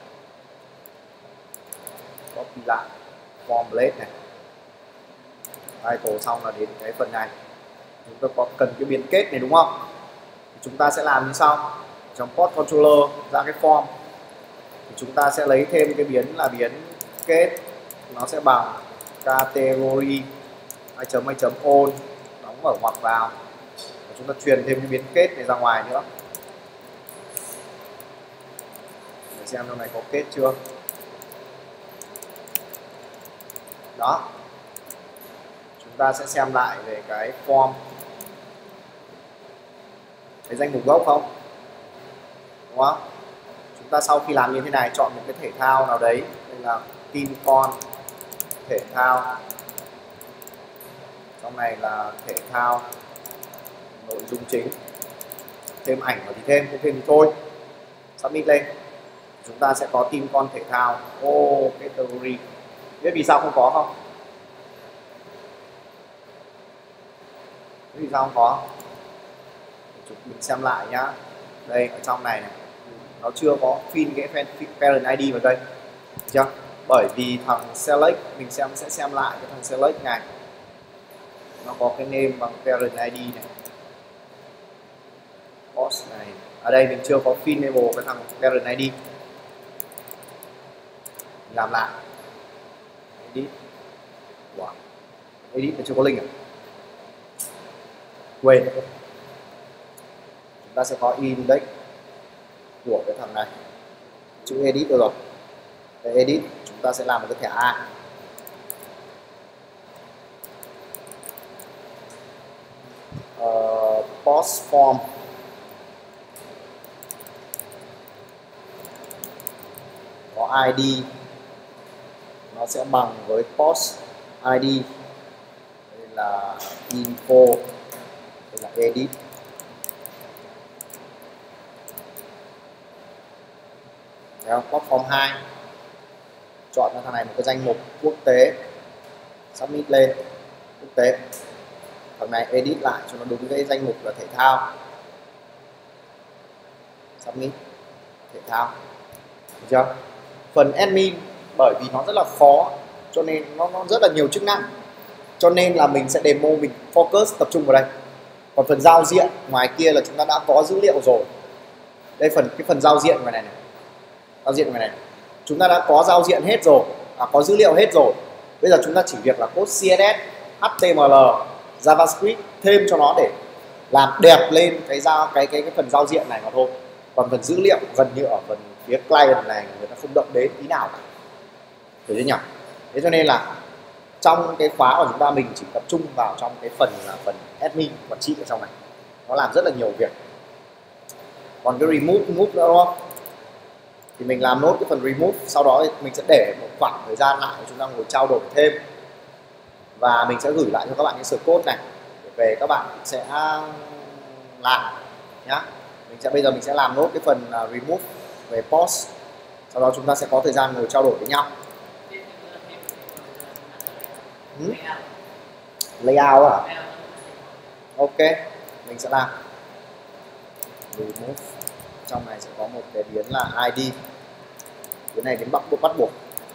copy lại formulate này, title, xong là đến cái phần này chúng ta có cần cái biến kết này, đúng không? chúng ta sẽ làm như sau. Trong port controller ra cái form thì chúng ta sẽ lấy thêm cái biến là biến kết, nó sẽ bằng category hai chấm hai chấm all, đóng mở ngoặc vào. Và chúng ta truyền thêm cái biến kết này ra ngoài nữa. Để xem trong này có kết chưa. Đó, chúng ta sẽ xem lại về cái form, cái danh mục gốc không, đúng không? Chúng ta sau khi làm như thế này chọn một cái thể thao nào đấy, đây là team con thể thao, trong này là thể thao nội dung chính, thêm ảnh và thì thêm không thêm thì thôi, submit lên. Chúng ta sẽ có team con thể thao. Ô, oh, category biết vì sao không có không? Biết vì sao không có? Chúng mình xem lại nhá. Đây ở trong này, này nó chưa có fill cái parent i đê vào đây, được chưa? Bởi vì thằng select mình xem sẽ xem lại cái thằng select này, nó có cái name bằng parent i đê này, post này. Ở đây mình chưa có fill label cái thằng parent i đê. Mình làm lại edit. Wow. Edit mà chưa có link à? Quên. Chúng ta sẽ có index của cái thằng này, chữ edit được rồi. Để edit chúng ta sẽ làm một cái thẻ A. Uh, post form có i đê, nó sẽ bằng với post i đê. Đây là info, đây là edit. Đấy, post form hai, chọn ra thằng này một cái danh mục quốc tế, submit lên quốc tế. Thằng này edit lại cho nó đúng cái danh mục là thể thao, submit thể thao, được chưa? Phần admin bởi vì nó rất là khó cho nên nó, nó rất là nhiều chức năng, cho nên là mình sẽ demo, mình focus tập trung vào đây. Còn phần giao diện ngoài kia là chúng ta đã có dữ liệu rồi. Đây phần cái phần giao diện ngoài này, này. Giao diện ngoài này chúng ta đã có giao diện hết rồi, à, có dữ liệu hết rồi. Bây giờ chúng ta chỉ việc là code xê ét ét, hát tê em lờ, JavaScript thêm cho nó để làm đẹp lên cái giao cái cái cái phần giao diện này mà thôi. Còn phần dữ liệu gần như ở phần phía client này người ta không động đến tí nào cả, hiểu chưa nhỉ? Thế cho nên là trong cái khóa của chúng ta mình chỉ tập trung vào trong cái phần là phần admin, quản trị ở trong này, nó làm rất là nhiều việc. Còn cái remove remove nữa đúng không? Thì mình làm nốt cái phần remove, sau đó mình sẽ để một khoảng thời gian lại chúng ta ngồi trao đổi thêm, và mình sẽ gửi lại cho các bạn cái sửa code này để về các bạn sẽ làm nhá. Mình sẽ bây giờ mình sẽ làm nốt cái phần uh, remove về post, sau đó chúng ta sẽ có thời gian ngồi trao đổi với nhau. Hmm? Layout à? Ok, mình sẽ làm remove. Trong này sẽ có một cái biến là i đê, biến này đến bắt buộc bắt buộc.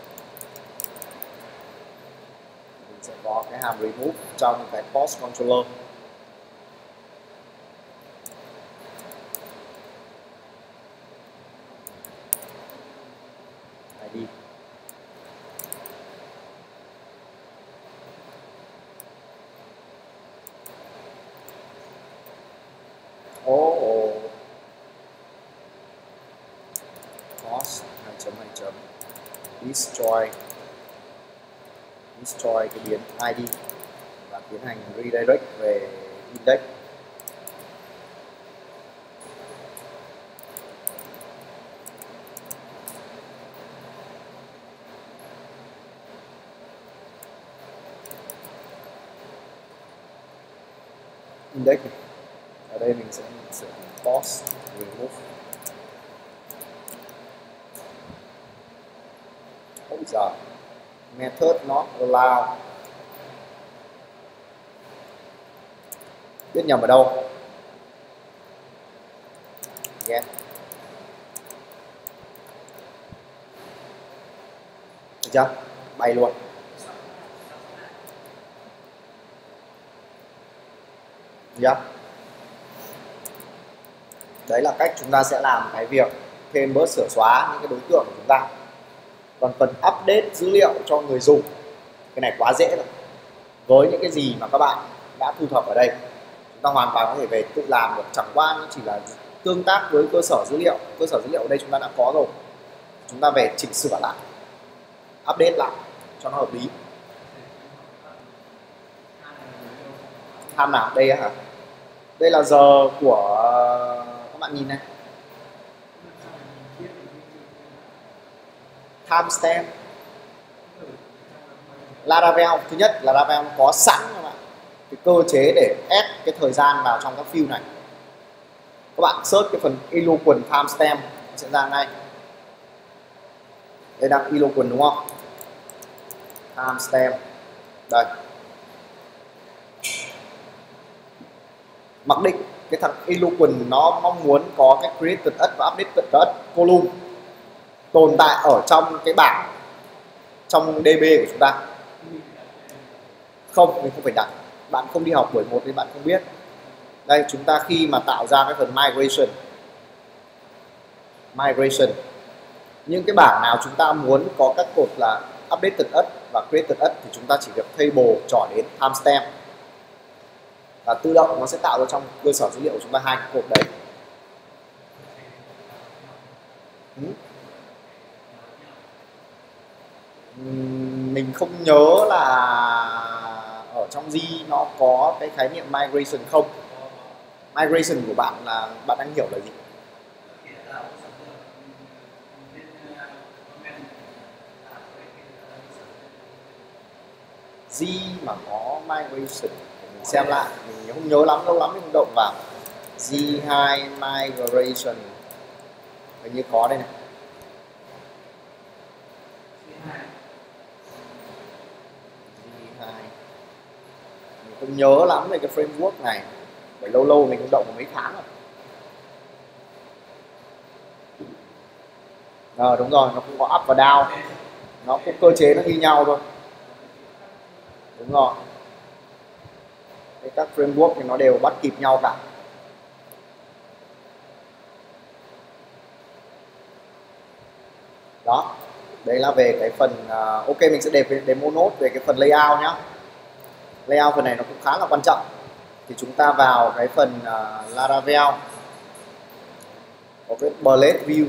Mình sẽ có cái hàm remove trong cái post controller. i đê. Oh, oh. Post hai chấm hai chấm destroy destroy cái biến i đê và tiến hành redirect về index. Index này. Ở đây mình sẽ sửa post remove. Ôi giời, method not allowed. Biết nhầm ở đâu? Get. Được chưa? Bay luôn. Được chưa? Đấy là cách chúng ta sẽ làm cái việc thêm bớt sửa xóa những cái đối tượng của chúng ta. Còn phần update dữ liệu cho người dùng, cái này quá dễ rồi. Với những cái gì mà các bạn đã thu thập ở đây, chúng ta hoàn toàn có thể về tự làm được. Chẳng qua nó chỉ là tương tác với cơ sở dữ liệu. Cơ sở dữ liệu ở đây chúng ta đã có rồi. Chúng ta về chỉnh sửa lại, update lại cho nó hợp lý. Tham nào? Đây hả? Đây là giờ của các bạn nhìn này. Timestamp. Laravel, thứ nhất là Laravel có sẵn các bạn cái cơ chế để add cái thời gian vào trong các field này. Các bạn search cái phần eloquent timestamp sẽ ra ngay. Đây đang eloquent đúng không? Timestamp. Đây. Mặc định cái thằng eloquent nó mong muốn có cái created at và updated at column tồn tại ở trong cái bảng trong đê bê của chúng ta. Không, mình không phải đặt. Bạn không đi học buổi một thì bạn không biết. Đây, chúng ta khi mà tạo ra cái phần migration migration những cái bảng nào chúng ta muốn có các cột là updated at và created at thì chúng ta chỉ việc table chọn đến timestamp và tự động nó sẽ tạo ra trong cơ sở dữ liệu của chúng ta hai cái cột đấy. Ừ. Mình không nhớ là ở trong G nó có cái khái niệm migration không. Migration của bạn là bạn đang hiểu là gì? G mà có migration, mình xem lại, mình không nhớ lắm, lâu lắm mình không động vào. G hai migration hình như có đây này. Mình không nhớ lắm về cái framework này, bởi lâu lâu mình cũng động mấy tháng rồi. À, đúng rồi, nó cũng có up và down, nó cũng cơ chế nó như nhau thôi. Đúng rồi. Thế các framework thì nó đều bắt kịp nhau cả. Đó, đây là về cái phần uh, ok, mình sẽ để demo nốt về cái phần layout nhá. Layout phần này nó cũng khá là quan trọng. Thì chúng ta vào cái phần uh, Laravel có cái bullet view.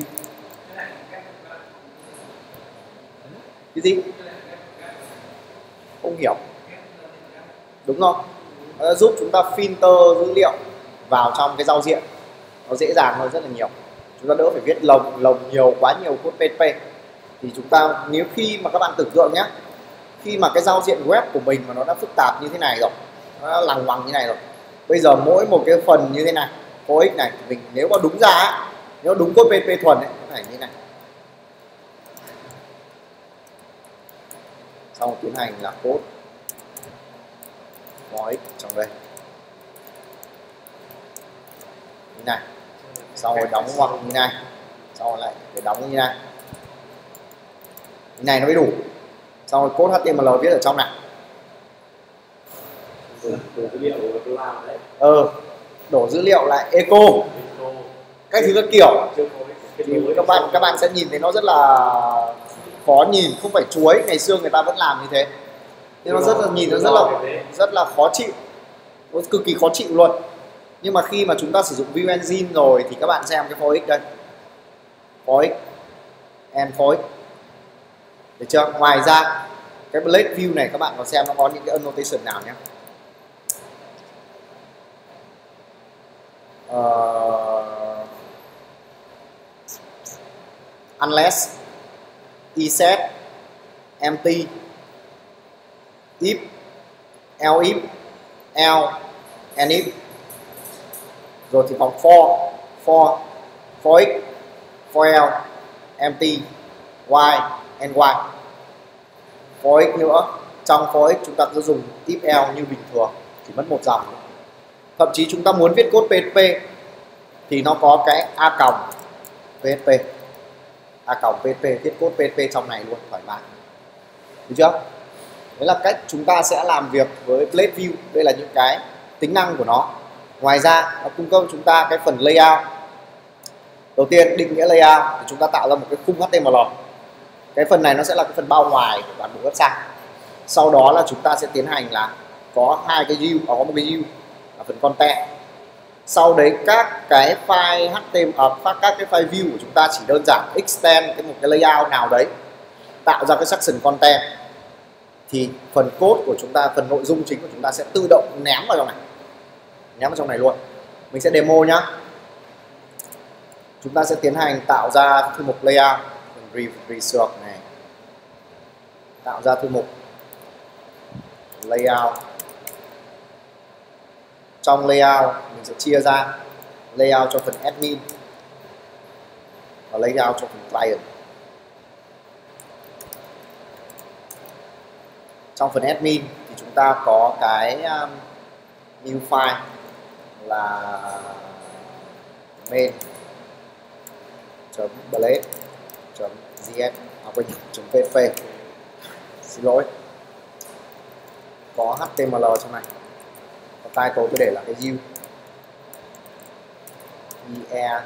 Cái gì? Không hiểu. Đúng không? Nó giúp chúng ta filter dữ liệu vào trong cái giao diện. Nó dễ dàng hơn rất là nhiều. Chúng ta đỡ phải viết lồng lồng nhiều quá nhiều code pê hát pê. Thì chúng ta, nếu khi mà các bạn tưởng tượng nhé, khi mà cái giao diện web của mình mà nó đã phức tạp như thế này rồi, nó đã lằng ngoằng như này rồi, bây giờ mỗi một cái phần như thế này, for x này, mình nếu mà đúng ra, nếu đúng code pê hát pê thuần ấy, nó phải như thế này. Sau tiến hành là code for x trong đây như này, sau rồi đóng ngoặc như này, sau rồi lại để đóng như này, như này nó mới đủ. Sau rồi code hát tê em lờ viết ở trong này. Ờ, đổ dữ liệu lại echo, cách thứ các kiểu. Thì các bạn các bạn sẽ nhìn thấy nó rất là khó nhìn, không phải chuối, ngày xưa người ta vẫn làm như thế. Nhưng nó rất là nhìn nó rất là rất là khó chịu, nó cực kỳ khó chịu luôn. Nhưng mà khi mà chúng ta sử dụng Vue Engine rồi thì các bạn xem cái for x đây, for x and for x, được chưa? Ngoài ra cái blade view này các bạn có xem nó có những cái annotation nào nhé. Uh, unless, iset, empty, if, else if, else, and if. Rồi thì còn for, for, for x, for else, empty, while, and while. For x nữa, trong for x chúng ta cứ dùng if else như bình thường, chỉ mất một dòng. Thậm chí chúng ta muốn viết code pê hát pê thì nó có cái a còng pê hát pê, a còng pê hát pê, viết code pê hát pê trong này luôn, thoải mái. Được chưa? Đấy là cách chúng ta sẽ làm việc với Blade View. Đây là những cái tính năng của nó. Ngoài ra nó cung cấp chúng ta cái phần layout. Đầu tiên định nghĩa layout thì chúng ta tạo ra một cái khung hát tê em lờ. Cái phần này nó sẽ là cái phần bao ngoài của toàn bộ website. Sau đó là chúng ta sẽ tiến hành là có hai cái view, có một cái view là phần content. Sau đấy các cái file hát tê em lờ, các cái file view của chúng ta chỉ đơn giản extend cái một cái layout nào đấy, tạo ra cái section content. Thì phần code của chúng ta, phần nội dung chính của chúng ta sẽ tự động ném vào trong này, ném vào trong này luôn. Mình sẽ demo nhá. Chúng ta sẽ tiến hành tạo ra thư mục layout, phần research này, tạo ra thư mục layout. Trong layout mình sẽ chia ra layout cho phần admin và layout cho phần client. Trong phần admin thì chúng ta có cái um, new file là main blade .gs à, quên, .php, xin lỗi, có hát tê em lờ trong này, có title tôi để là cái view e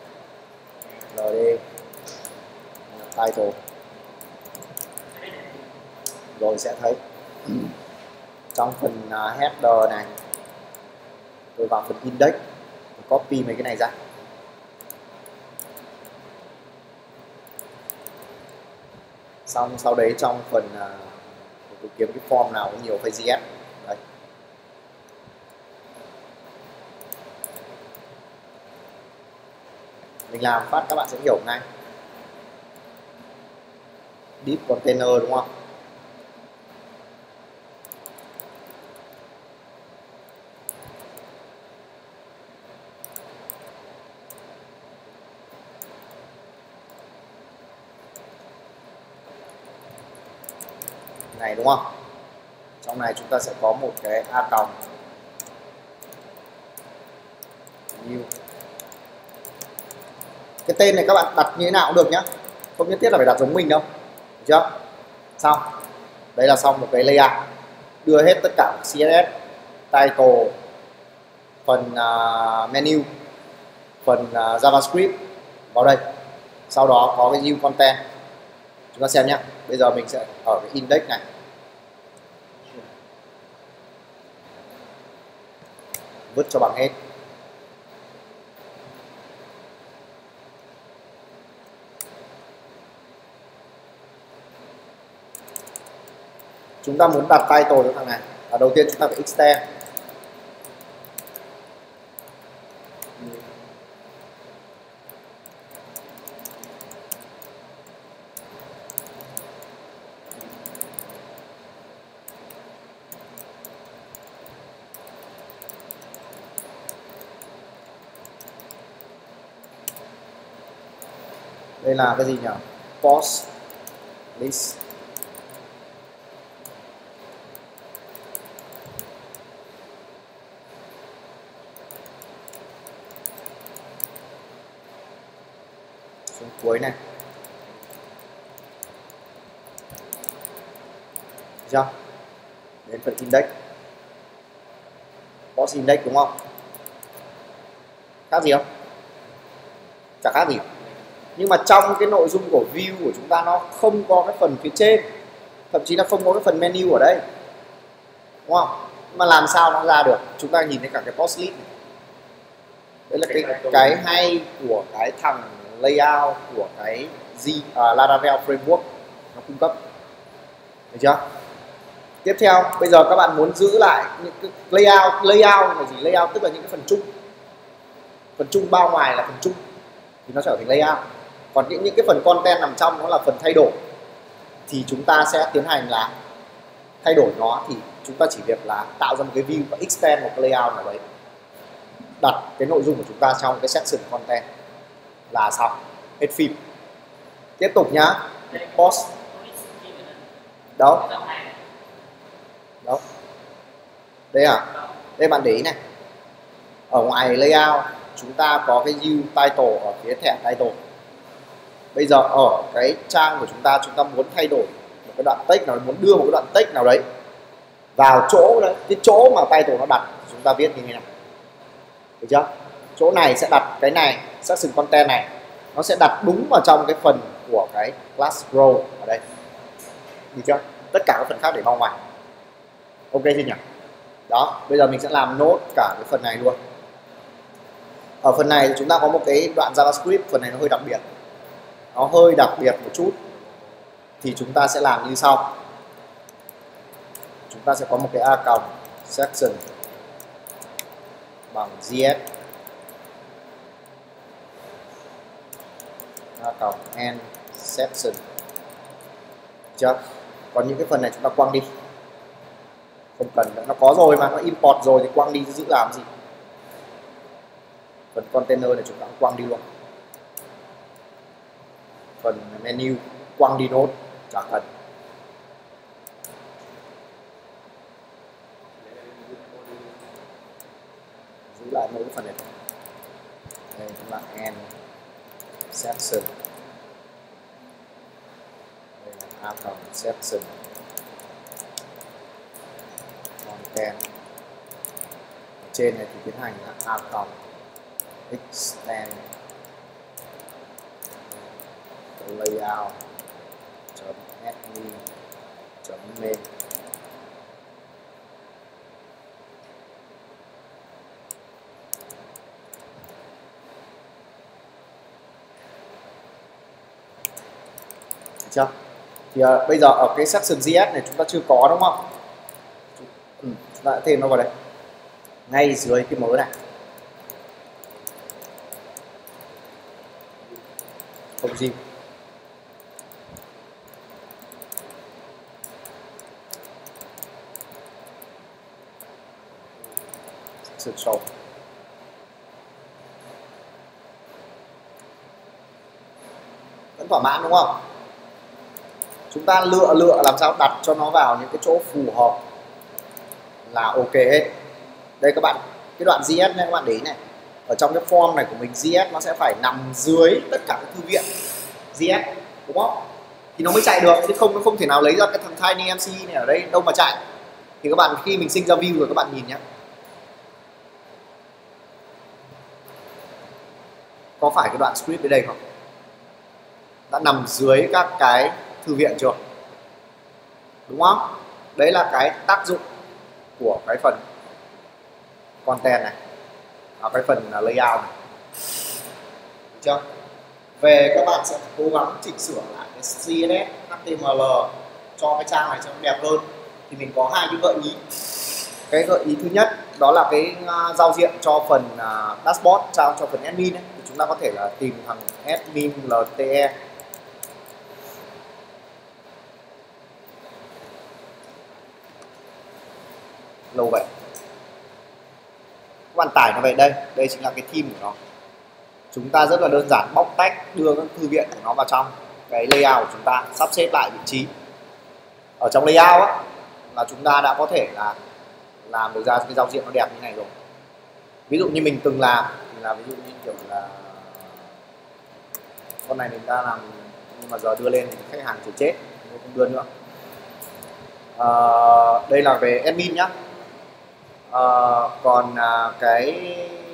ld title, rồi sẽ thấy trong phần uh, header này tôi vào phần index, tôi copy mấy cái này ra. Xong sau đấy trong phần uh, tôi kiếm cái form nào có nhiều phase js đấy. Mình làm phát các bạn sẽ hiểu ngay. Deep container đúng không? Này đúng không? Trong này chúng ta sẽ có một cái a còng new. Cái tên này các bạn đặt như thế nào cũng được nhá, không nhất thiết là phải đặt giống mình đâu, được chưa? Xong, đây là xong một cái layout, đưa hết tất cả xê ét ét, title, phần uh, menu, phần uh, JavaScript vào đây. Sau đó có cái view content. Chúng ta xem nhé. Bây giờ mình sẽ ở cái index này, vứt cho bằng hết. Chúng ta muốn đặt title cho thằng này, và đầu tiên chúng ta phải extend. Đây là cái gì nhỉ? Post list. Xuống cuối này. Được chưa? Đến phần index. Post index đúng không? Khác gì không? Chẳng khác gì. Nhưng mà trong cái nội dung của view của chúng ta nó không có cái phần phía trên, thậm chí là không có cái phần menu ở đây, đúng không? Mà làm sao nó ra được? Chúng ta nhìn thấy cả cái post list này. Đấy là cái cái hay của cái thằng layout của cái G, uh, Laravel framework nó cung cấp, được chưa? Tiếp theo bây giờ các bạn muốn giữ lại những cái layout, layout là gì? Layout tức là những cái phần chung, phần chung bao ngoài là phần chung thì nó trở thành layout. Còn những những cái phần content nằm trong nó là phần thay đổi, thì chúng ta sẽ tiến hành là thay đổi nó. Thì chúng ta chỉ việc là tạo ra một cái view và extend một cái layout nào đấy, đặt cái nội dung của chúng ta trong cái section content là xong, hết phim. Tiếp tục nhá, post đâu đâu đây à? Đây bạn để ý này, ở ngoài layout chúng ta có cái view title ở phía thẻ title. Bây giờ ở cái trang của chúng ta, chúng ta muốn thay đổi một cái đoạn text nào, muốn đưa một cái đoạn text nào đấy vào chỗ đấy, cái chỗ mà title nó đặt, chúng ta viết như thế này, được chưa? Chỗ này sẽ đặt cái này, section content này, nó sẽ đặt đúng vào trong cái phần của cái class row ở đây, được chưa? Tất cả các phần khác để bao ngoài. Ok chưa nhỉ? Đó, bây giờ mình sẽ làm nốt cả cái phần này luôn. Ở phần này chúng ta có một cái đoạn JavaScript, phần này nó hơi đặc biệt, nó hơi đặc biệt một chút, thì chúng ta sẽ làm như sau. Chúng ta sẽ có một cái a còng section bằng js a còng end section, chưa? Còn những cái phần này chúng ta quăng đi, không cần nữa, nó có rồi mà, nó import rồi thì quăng đi giữ làm gì. Phần container này chúng ta cũng quăng đi luôn, phần menu quăng đi nốt, chẳng cần. Giữ lại mỗi phần này. Đây chúng ta end section, đây là a còng section content. Ở trên này thì tiến hành là a còng extend layout chấm admin chấm main. Được chưa? Thì uh, bây giờ ở cái section js này chúng ta chưa có đúng không? Ừ, chúng ta đã thêm nó vào đây, ngay dưới cái mớ này. Không gì. Section show. Vẫn thỏa mãn đúng không? Chúng ta lựa lựa làm sao đặt cho nó vào những cái chỗ phù hợp là ok hết. Đây các bạn, cái đoạn js này các bạn để ý này, ở trong cái form này của mình js nó sẽ phải nằm dưới tất cả các thư viện js đúng không? Thì nó mới chạy được, chứ không nó không thể nào lấy ra cái thằng TinyMC này ở đây đâu mà chạy. Thì các bạn khi mình sinh ra view rồi các bạn nhìn nhé, có phải cái đoạn script ở đây không? Đã nằm dưới các cái thư viện chưa? Đúng không? Đấy là cái tác dụng của cái phần content này, à, cái phần layout này. Được chưa? Về các bạn sẽ cố gắng chỉnh sửa lại cái xê ét ét, hát tê em lờ cho cái trang này cho nó đẹp hơn. Thì mình có hai cái gợi ý. Cái gợi ý thứ nhất đó là cái uh, giao diện cho phần uh, dashboard, giao cho phần admin ấy. Thì chúng ta có thể là tìm thằng admin lte. Lâu vậy. Các bạn tải nó về đây, đây chính là cái theme của nó. Chúng ta rất là đơn giản bóc tách đưa các thư viện của nó vào trong cái layout của chúng ta, sắp xếp lại vị trí. Ở trong layout á, là chúng ta đã có thể là làm được ra cái giao diện nó đẹp như này rồi. Ví dụ như mình từng làm thì là ví dụ như kiểu là con này mình đã làm nhưng mà giờ đưa lên thì khách hàng chỉ chết, không đưa nữa. À, đây là về admin nhá. À, còn à, cái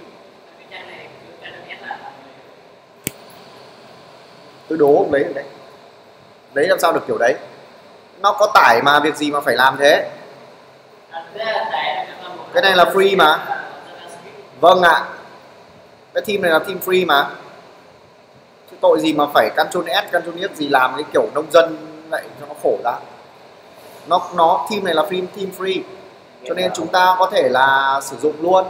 tôi đố ông lấy được đấy, đấy làm sao được kiểu đấy, nó có tải mà việc gì mà phải làm thế. Cái này là free mà. Vâng ạ, à. Cái theme này là theme free mà, chứ tội gì mà phải Ctrl S Ctrl Y gì làm cái kiểu nông dân lại cho nó khổ ra. Nó nó theme này là free, theme free, cho nên chúng ta có thể là sử dụng luôn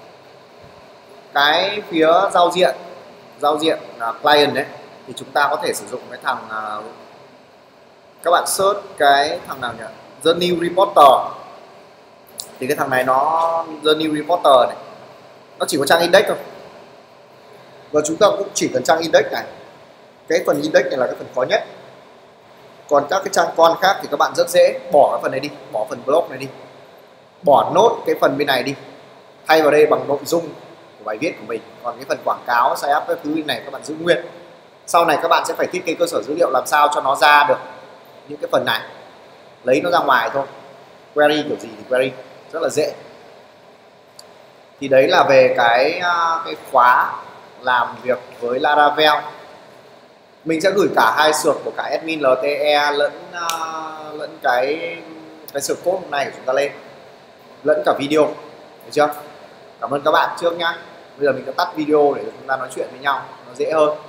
cái phía giao diện giao diện uh, client đấy, thì chúng ta có thể sử dụng cái thằng uh, các bạn search cái thằng nào nhỉ, The New Reporter. Thì cái thằng này nó The New Reporter này, nó chỉ có trang index thôi, và chúng ta cũng chỉ cần trang index này. Cái phần index này là cái phần khó nhất, còn các cái trang con khác thì các bạn rất dễ bỏ cái phần này đi, bỏ phần blog này đi, bỏ nốt cái phần bên này đi, thay vào đây bằng nội dung của bài viết của mình. Còn cái phần quảng cáo, sign up các thứ này các bạn giữ nguyên. Sau này các bạn sẽ phải thiết kế cơ sở dữ liệu làm sao cho nó ra được những cái phần này, lấy nó ra ngoài thôi. Query kiểu gì thì query, rất là dễ. Thì đấy là về cái cái khóa làm việc với Laravel. Mình sẽ gửi cả hai sược của cả admin lờ tê e lẫn uh, lẫn cái cái sược code hôm nay của chúng ta lên, lẫn cả video, được chưa? Cảm ơn các bạn trước nhá. Bây giờ mình sẽ tắt video để chúng ta nói chuyện với nhau nó dễ hơn.